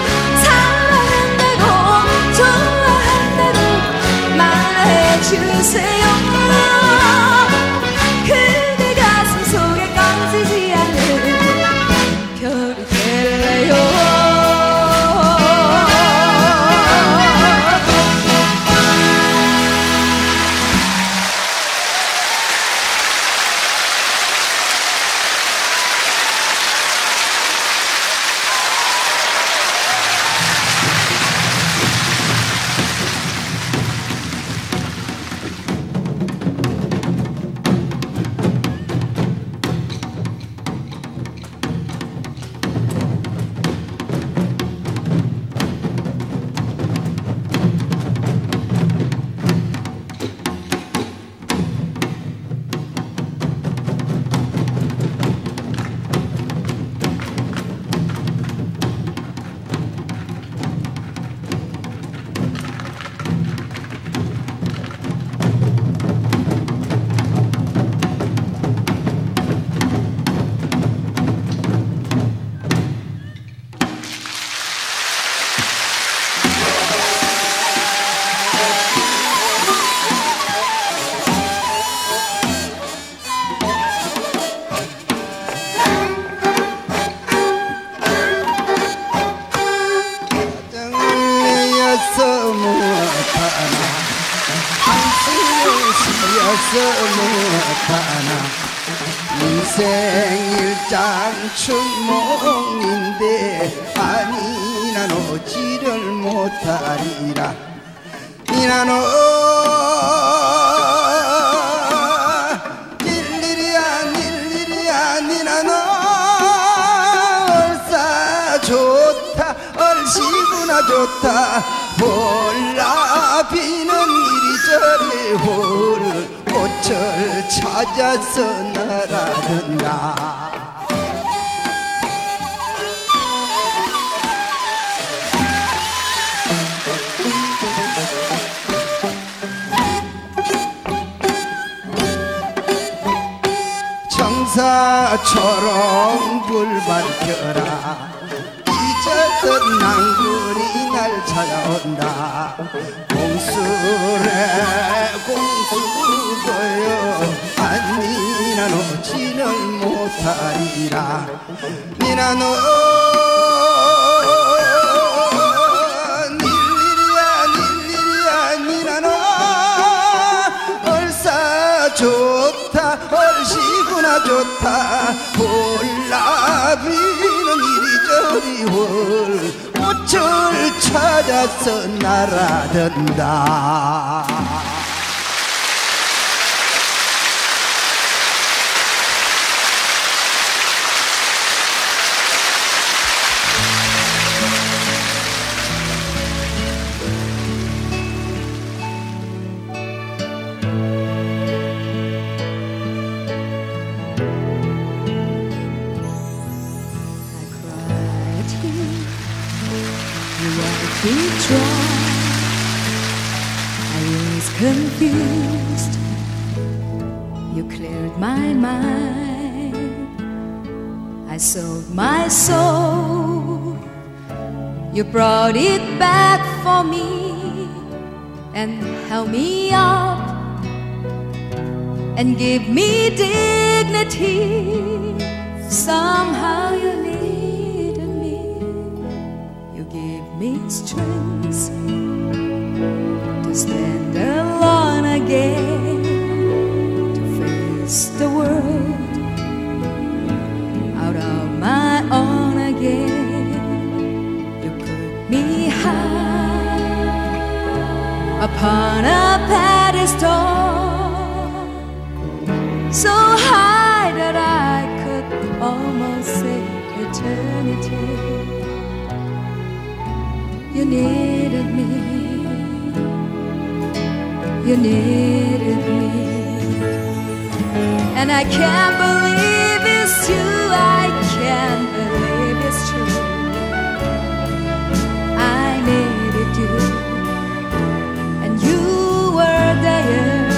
사랑한다고 좋아한다고 말해주세요. 그대 가슴 속에 꺼지지 않는 별이 될래요. 인생 일장 춘몽인데 아니 난 오지를 못하리라. 니나노 닐리리야 니나노 얼싸 좋다 얼씨구나 좋다. 볼라 비는 이리저리 홀 꽃을 찾아서 날아든다. 청사처럼 불 밝혀라. 잊었던 낭군이 날 찾아온다. 공수래 공수고요 아니 난 오지를 못하리라. 니나노 닐리리야 니나노 얼싸 좋다 얼씨구나 좋다. 볼라비는 이리저리 월 꽃을 찾아서 날아든다. my mind. I sold my soul. You brought it back for me and held me up and gave me dignity. Somehow you needed me. You gave me strength to stand alone again, to face the world out of my own again. You put me high upon a pedestal, so high that I could almost say eternity. You needed me. You needed me. And I can't believe it's you. I can't believe it's true. I needed you, and you were there.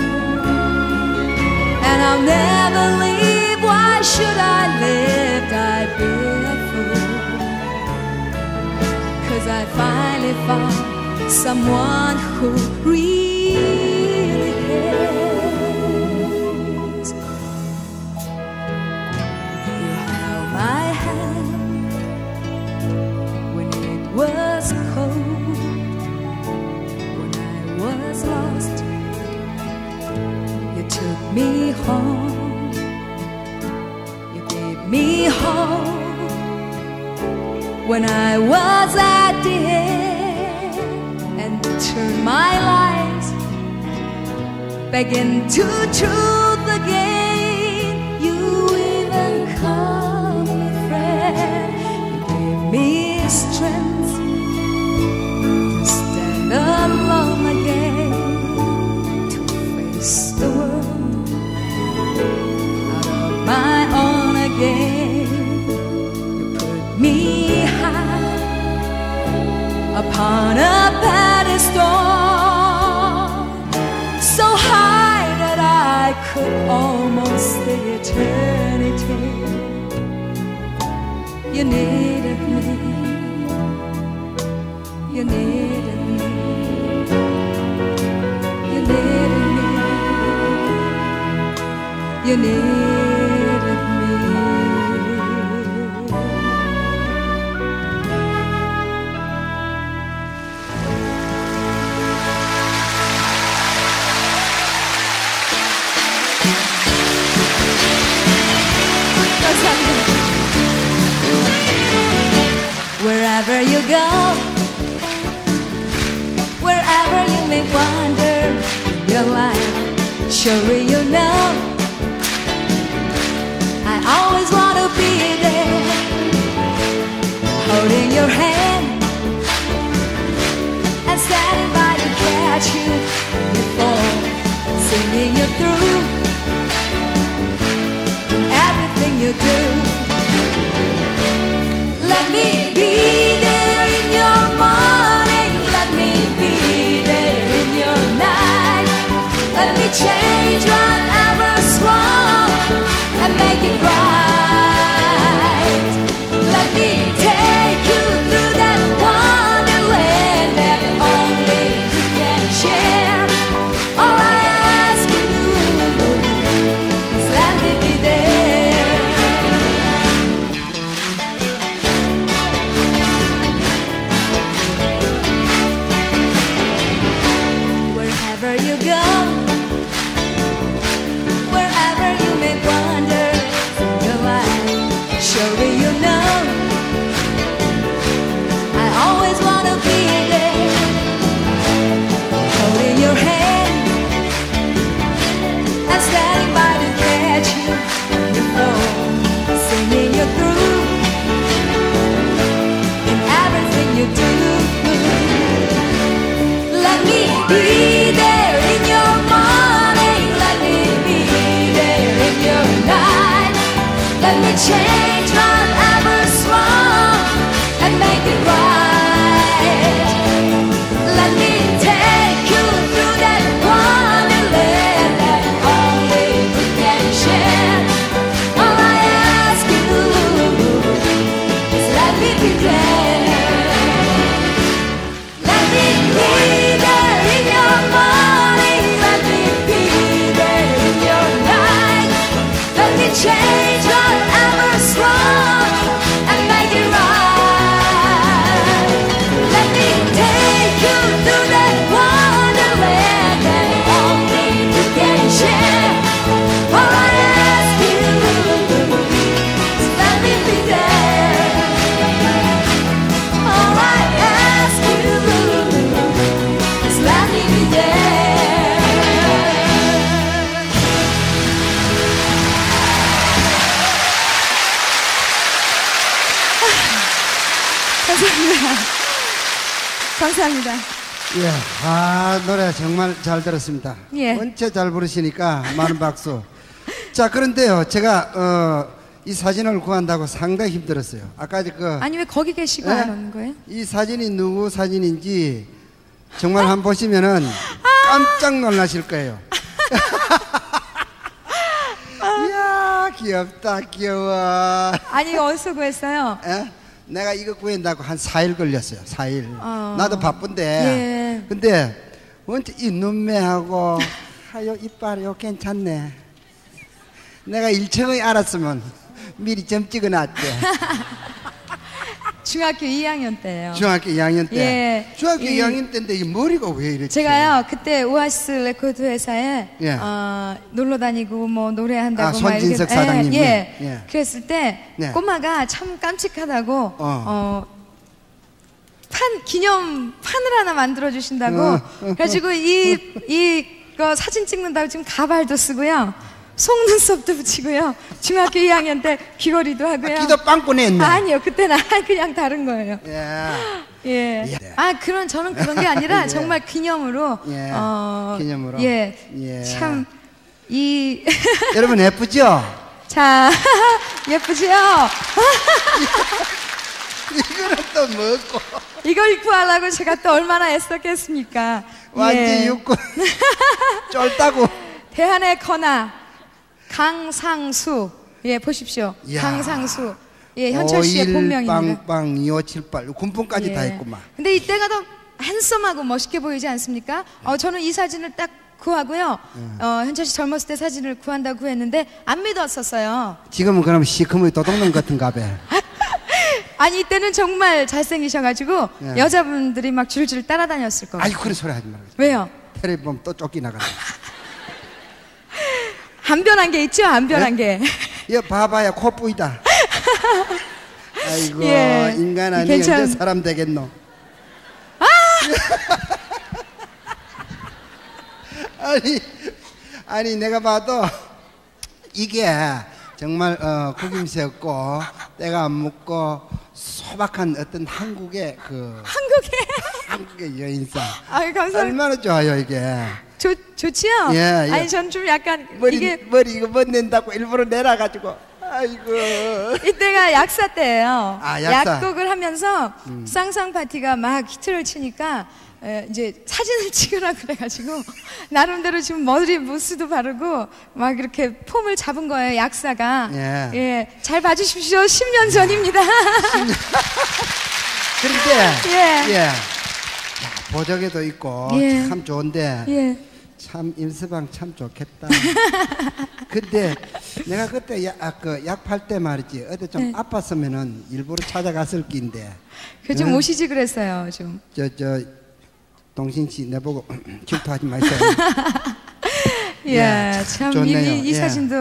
And I'll never leave. Why should I live? I'd be a fool. 'Cause I finally found someone who really cares. You held my hand when it was cold, when I was lost. You took me home. You gave me hope when I was at the end, and turned my life back into truth again. You even called me friend. You gave me strength to stand alone again, to face the world out of my own again. You put me high upon a pedestal, so high that I could almost say eternity. You needed me. You needed me. You needed me. You needed me. Wherever you go, wherever you may wander in your life, surely you know I always want to be there, holding your hand and standing by to catch you when you fall, singing you through everything you do. Let me be there in your morning. Let me be there in your night. Let me change whatever's wrong and make it right. Let me take you through that wonderland that only you can share. All I ask you is let me be there. Wherever you go, wherever you may wander in your life, surely you know I always want to be there, holding your hand and standing by to catch you when you fall, singing you through in everything you do. Let me be there in your morning. Let me be there in your night. Let me change whatever's wrong and make it right. Let me take you through that wonderland that only you can 감사합니다. 예, 노래 정말 잘 들었습니다. 예. 원체 잘 부르시니까 많은 박수. 자, 그런데요, 제가 이 사진을 구한다고 상당히 힘들었어요. 아까 아니 왜 거기 계시고 안 오는 거예요? 이 사진이 누구 사진인지 정말 한번 보시면은 깜짝 놀라실 거예요. 이야, 귀엽다, 귀여워. 아니 어디서 구했어요? 에? 내가 이거 구한다고 한 4일 걸렸어요. 4일. 나도 바쁜데. 예. 근데 언제 이 눈매하고 하요 이빨요 괜찮네. 내가 일체의 알았으면 미리 점 찍어놨지. 중학교 2학년 때예요. 중학교 2학년 때. 예. 중학교 2학년 때인데 이 머리가 왜 이렇게? 제가요 그때 오아시스 레코드 회사에 예. 놀러 다니고 뭐 노래한다고 막 손진석 이렇게- 사장님이. 예. 예. 그랬을 때 네. 꼬마가 참 깜찍하다고 기념판을 하나 만들어 주신다고 그래가지고 이거 사진 찍는다고 지금 가발도 쓰고요. 속눈썹도 붙이고요. 중학교 2학년 때 귀걸이도 하고요. 귀도 빵꾸 냈네. 아니요, 그때는 그냥 다른 거예요. 예. 예. 예. 저는 그런 게 아니라 예. 정말 기념으로. 예. 기념으로. 예. 예. 참, 여러분 예쁘죠? 자, 예쁘죠? 이거는 또 뭐고? 이걸 입고 하려고 제가 또 얼마나 애썼겠습니까? 완전 육군 쫄다고. 대한의 건아, 강상수. 예, 보십시오. 이야. 강상수. 예, 현철 씨의 본명입니다. 51빵빵 2578 군번까지 다 했구만. 근데 이때가 더 핸섬하고 멋있게 보이지 않습니까? 저는 이 사진을 딱 구하고요. 현철 씨 젊었을 때 사진을 구한다고 했는데 안 믿었었어요. 지금은 그럼 시커멓게 도둑놈 같은가 봐. 아니 이때는 정말 잘생기셔가지고 예. 여자분들이 막 줄줄 따라다녔을 거예요. 아이 그런 소리 하지 말고. 왜요? 텔레비 보면 또 쫓기나간다. 안 변한 게 있죠? 안 변한 게. 이거 봐봐야 코 뿌이다. 아이고 예. 인간 아니 괜찮- 언제 사람 되겠노? 아니 내가 봐도 이게 정말 구김새였고 때가 안 묻고 소박한 어떤 한국의 한국의 여인상. 아유 감사합니다. 얼마나 좋아요 이게. 좋지요? 예. 아니 전 좀 약간 머리 이거 못 낸다고 일부러 내놔가지고 아이고. 이때가 약사 때예요. 아, 약사. 약국을 하면서 쌍쌍 파티가 막 히트를 치니까 이제 사진을 찍으라 그래가지고 나름대로 지금 머리 무스도 바르고 막 이렇게 폼을 잡은 거예요 약사가. 예. 예, 잘 봐주십시오. 10년 전입니다. 그런데 예. 야, 보조개도 있고 예. 참 좋은데 예. 참 임서방 참 좋겠다. 근데 내가 그때 약 팔 때 말이지 어디 좀 네. 아팠으면은 일부러 찾아갔을 낀데 그 좀 오시지 그랬어요 좀. 저 동신 씨 내보고 질투하지 마세요. 예, 예, 참 좋네요. 이 예. 사진도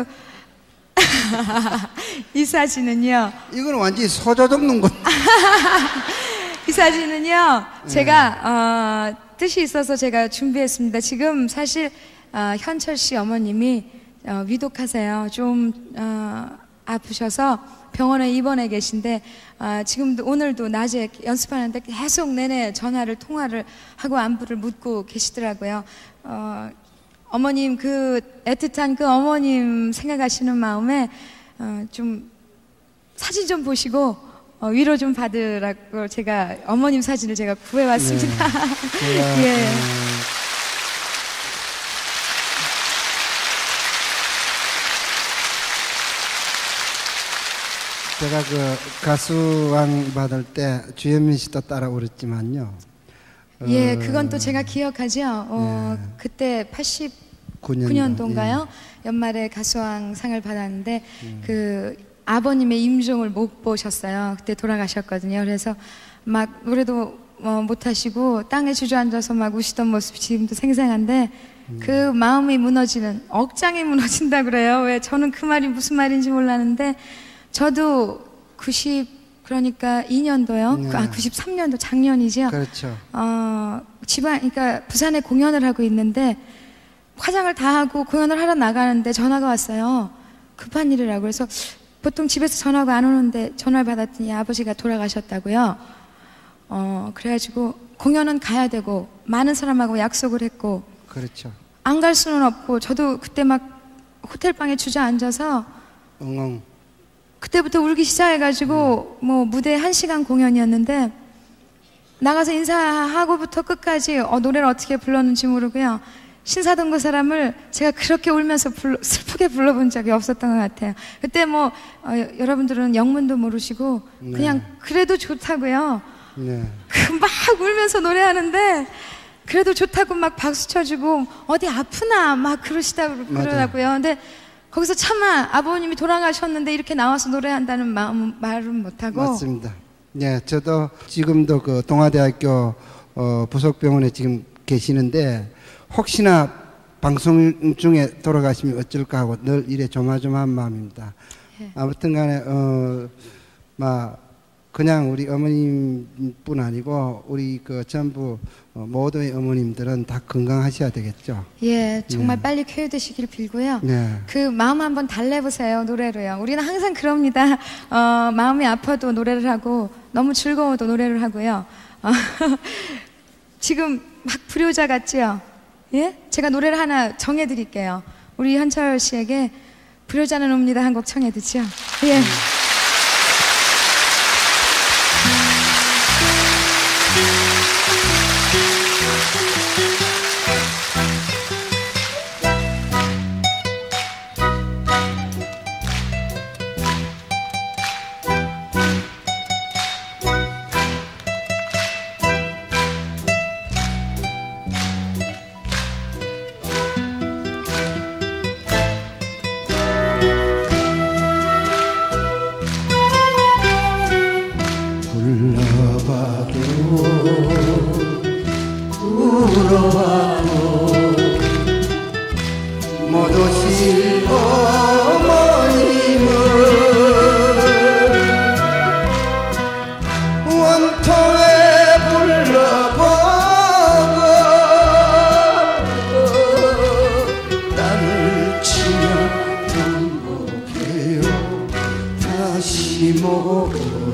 이 사진은요. 이건 완전히 소조적 눈건. 이 사진은요, 제가 뜻이 있어서 제가 준비했습니다. 지금 사실 현철 씨 어머님이 위독하세요. 좀 아프셔서 병원에 입원해 계신데 지금도 오늘도 낮에 연습하는데 계속 내내 통화를 하고 안부를 묻고 계시더라고요. 어머님 그 애틋한 그 어머님 생각하시는 마음에 좀 사진 좀 보시고 위로 좀 받으라고 제가 어머님 사진을 제가 구해왔습니다. 제가, 예. 제가 그 가수왕 받을 때 주현민 씨도 따라 울었지만요. 예, 그건 또 제가 기억하죠. 그때 89년도인가요? 연말에 가수왕 상을 받았는데 그 아버님의 임종을 못 보셨어요. 그때 돌아가셨거든요. 그래서 막 노래도 못 하시고 땅에 주저앉아서 막 우시던 모습이 지금도 생생한데 그 마음이 무너지는 억장이 무너진다 그래요. 왜 저는 그 말이 무슨 말인지 몰랐는데 저도 그러니까 2년도요. 93년도 작년이죠. 그렇죠. 그러니까 부산에 공연을 하고 있는데 화장을 다 하고 공연을 하러 나가는데 전화가 왔어요. 급한 일이라고. 그래서 보통 집에서 전화가 안 오는데 전화를 받았더니 아버지가 돌아가셨다고요. 그래가지고 공연은 가야 되고 많은 사람하고 약속을 했고 그렇죠. 안 갈 수는 없고 저도 그때 막 호텔방에 주저앉아서 엉엉. 그때부터 울기 시작해가지고 뭐 무대 1시간 공연이었는데 나가서 인사하고부터 끝까지 노래를 어떻게 불렀는지 모르고요. 신사동 그 사람을 제가 그렇게 울면서 슬프게 불러본 적이 없었던 것 같아요. 그때 뭐 여러분들은 영문도 모르시고 그냥 그래도 좋다고요. 네. 막 울면서 노래하는데 그래도 좋다고 막 박수 쳐주고 어디 아프나 막 그러더라고요. 근데 거기서 차마 아버님이 돌아가셨는데 이렇게 나와서 노래한다는 말은 못하고. 맞습니다. 네, 저도 지금도 그 동아대학교 부속병원에 지금 계시는데 혹시나 방송 중에 돌아가시면 어쩔까 하고 늘 이래 조마조마한 마음입니다. 예. 아무튼 간에 그냥 우리 어머님뿐 아니고 우리 그 전부 모두의 어머님들은 다 건강하셔야 되겠죠. 예, 정말 빨리 쾌유되시길 빌고요. 네. 그 마음 한번 달래보세요, 노래로요. 우리는 항상 그럽니다. 마음이 아파도 노래를 하고 너무 즐거워도 노래를 하고요. 지금 막 불효자 같지요? 예? 제가 노래를 하나 정해드릴게요. 우리 현철 씨에게 불효자는 옵니다 한 곡 청해드죠. 예. 못 오실 어머님을 원통에 불러보고 땅을 치며 등복해요 다시 못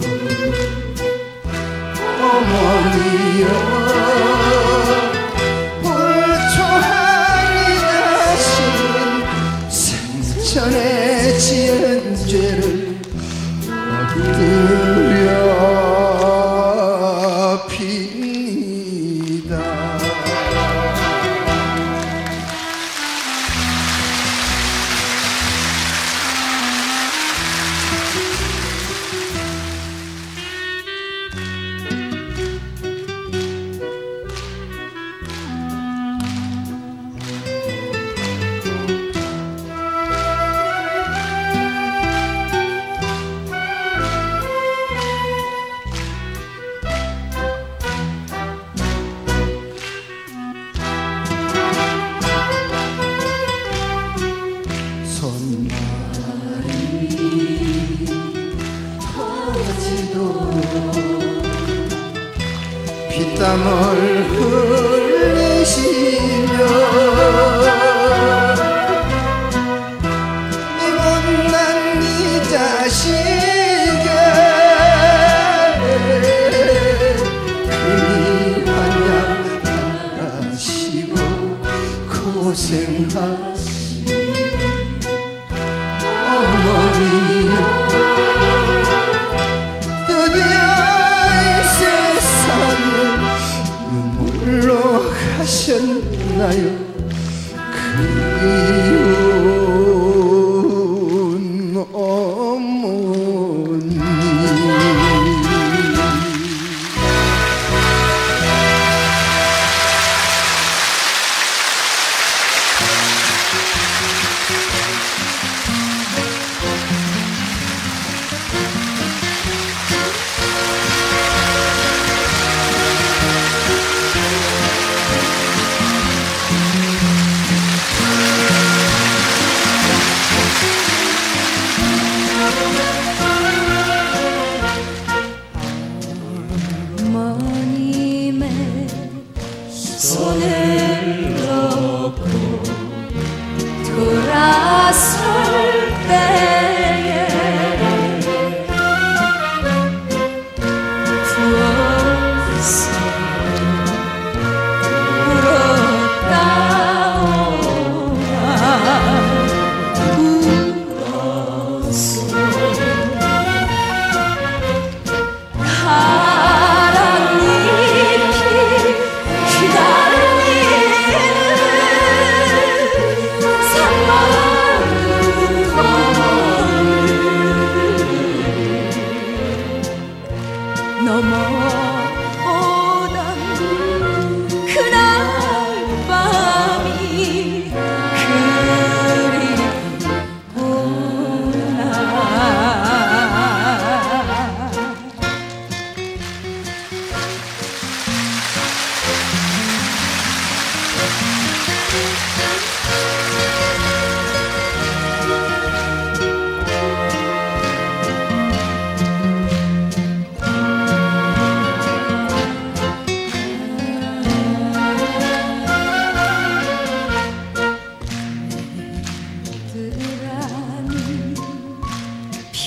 어머니여 전에 지은 죄를 엎드려 빕니다. 피땀을 흘리시며 이 못난 이 자식의 괜히 환영하시고 고생하시 어머니여 눈물로 가셨나요 그리운 어머니 어머님의 손을 놓고 돌아설 때에 부었어요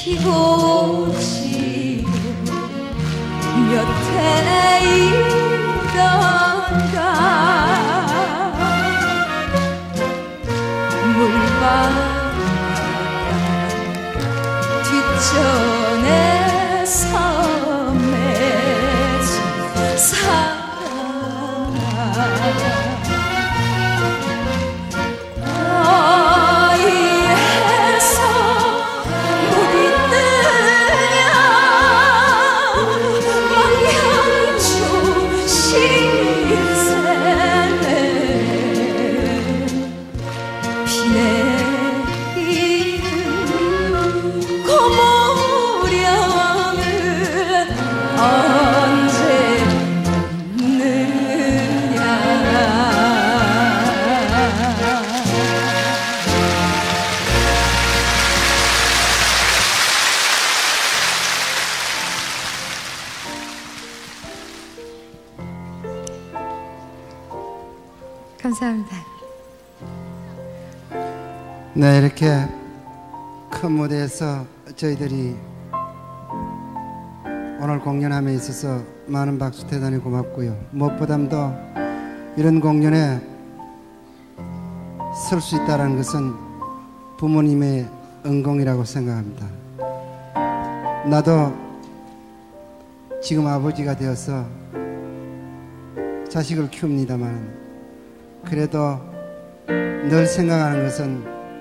피고 지고 몇 해이던가 물바람 뒷전에서 맺은 사랑 어이해서 못 잊느냐 왕양주 신세네 비 내리는 고모령을 언제 느냐 감사합니다. 네, 이렇게 큰 무대에서 저희들이 오늘 공연함에 있어서 많은 박수 대단히 고맙고요. 무엇보다도 이런 공연에 설 수 있다는 것은 부모님의 은공이라고 생각합니다. 나도 지금 아버지가 되어서 자식을 키웁니다만 그래도 늘 생각하는 것은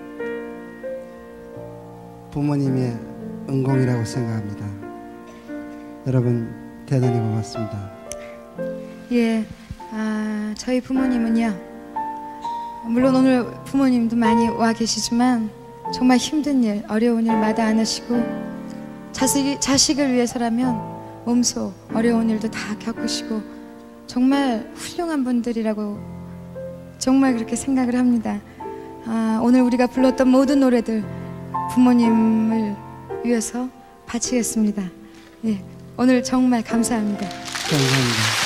부모님의 은공이라고 생각합니다. 여러분 대단히 고맙습니다. 예, 저희 부모님은요, 물론 오늘 부모님도 많이 와 계시지만 정말 힘든 일, 어려운 일 마다 않으시고 자식을 위해서라면 몸소 어려운 일도 다 겪으시고 정말 훌륭한 분들이라고 정말 그렇게 생각을 합니다. 오늘 우리가 불렀던 모든 노래들 부모님을 위해서 바치겠습니다. 예, 오늘 정말 감사합니다. 감사합니다.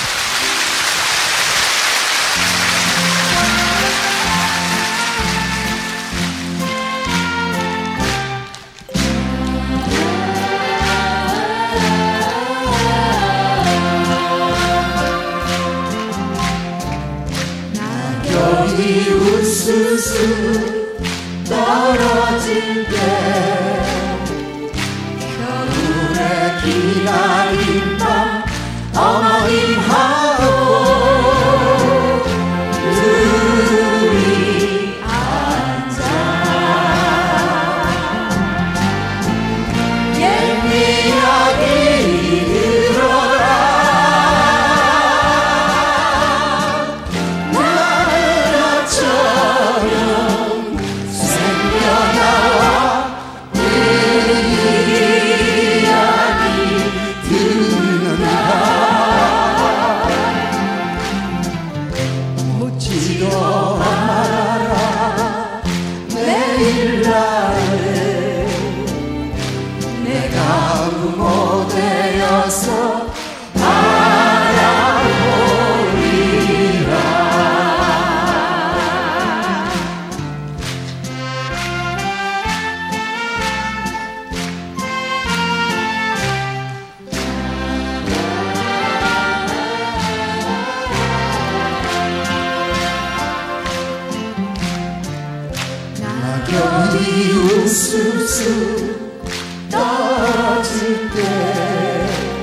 낙엽이 우수수 떨어질 때 겨울에 기나긴 밤 어머님하고 둘이 앉아 옛 이야기 들어라 나는 어쩌면 생겨나와 내 이야기 듣는다 묻지도 말아라 내일 날에 내가 부모 되어서 알아보리라 낙엽이 우수수 떨어질 때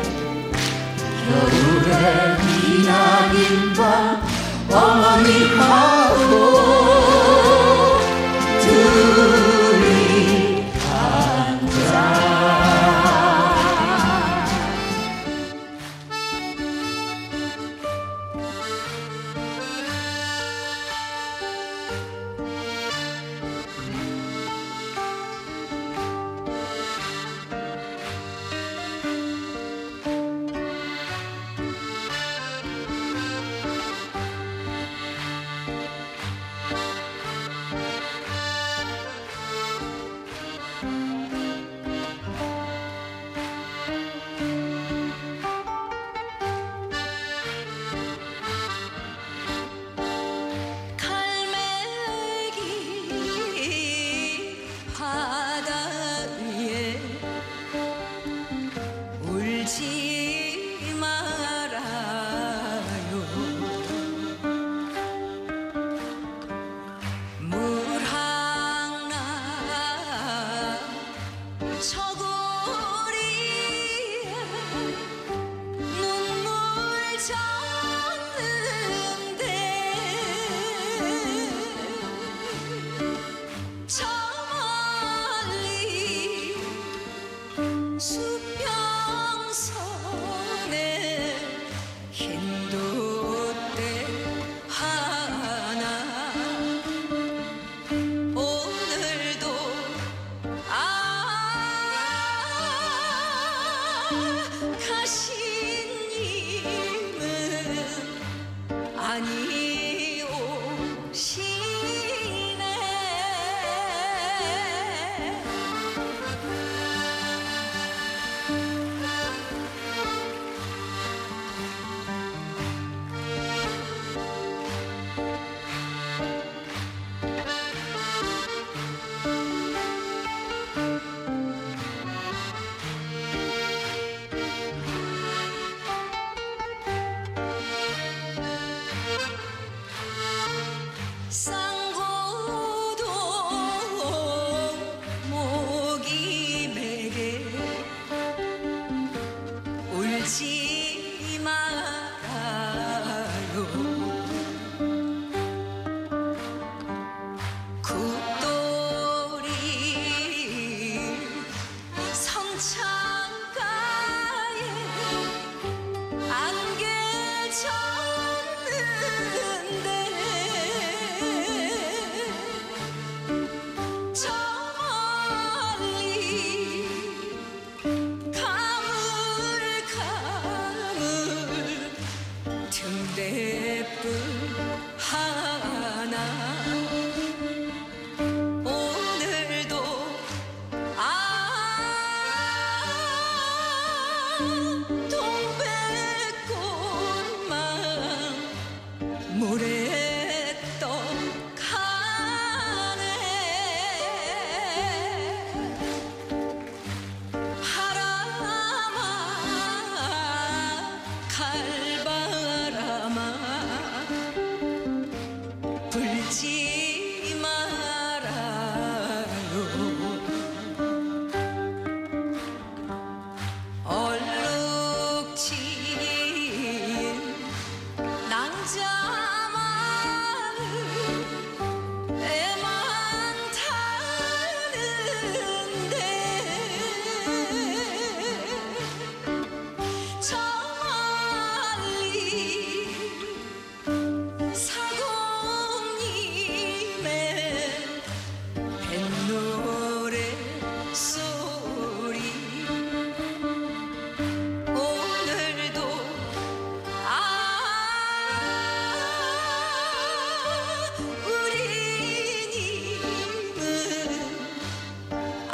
겨울에 기나긴 밤 어머님하고 둘이 앉아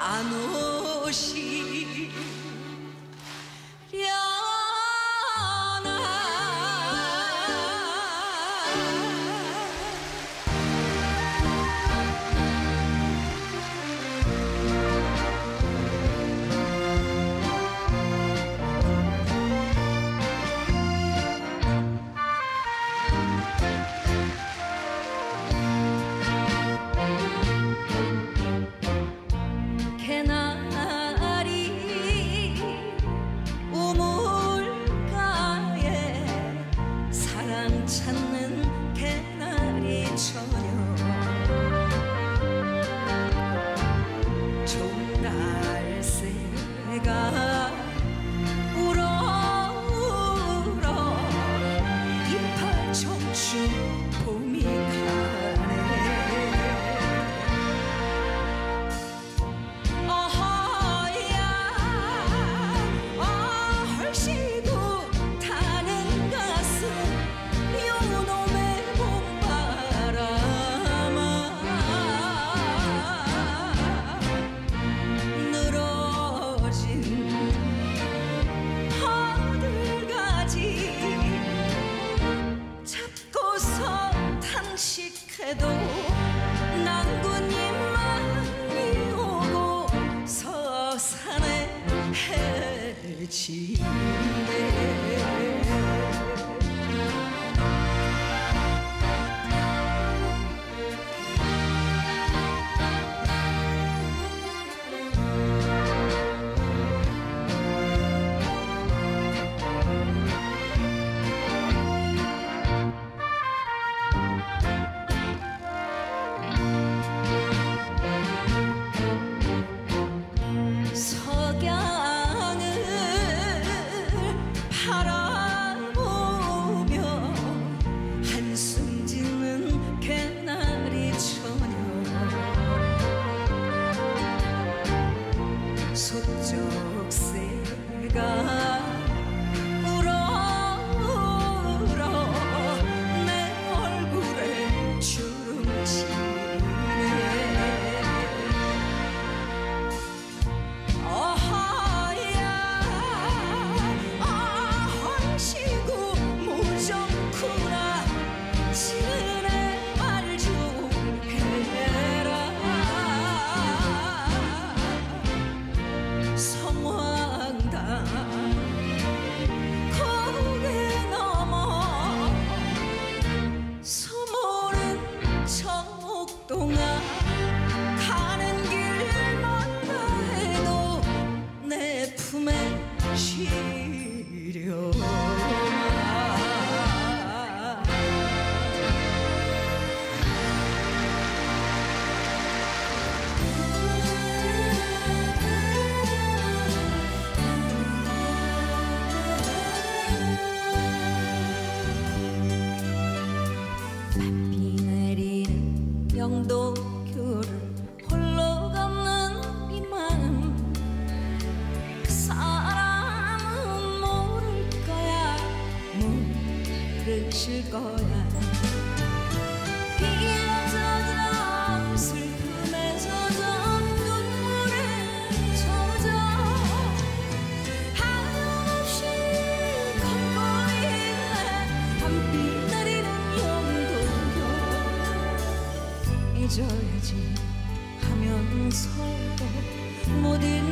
안 오시려나. 개나리 우물가에 사랑 찾는 개나리 처녀. 좋은 날새가 울어 울어 이팔 청춘 봄이 가네. 해도 난군님만이 오고 서산에 해지네. 영도교를 홀로 걷는 이 마음. 그 사람은 모를 거야, 모르실 거야. 비에 젖어 슬픔에 젖어 눈물에 젖어 하염없이 걷고 있네. 밤비 내리는 영도교. 잊어야지 하면서도 못 잊는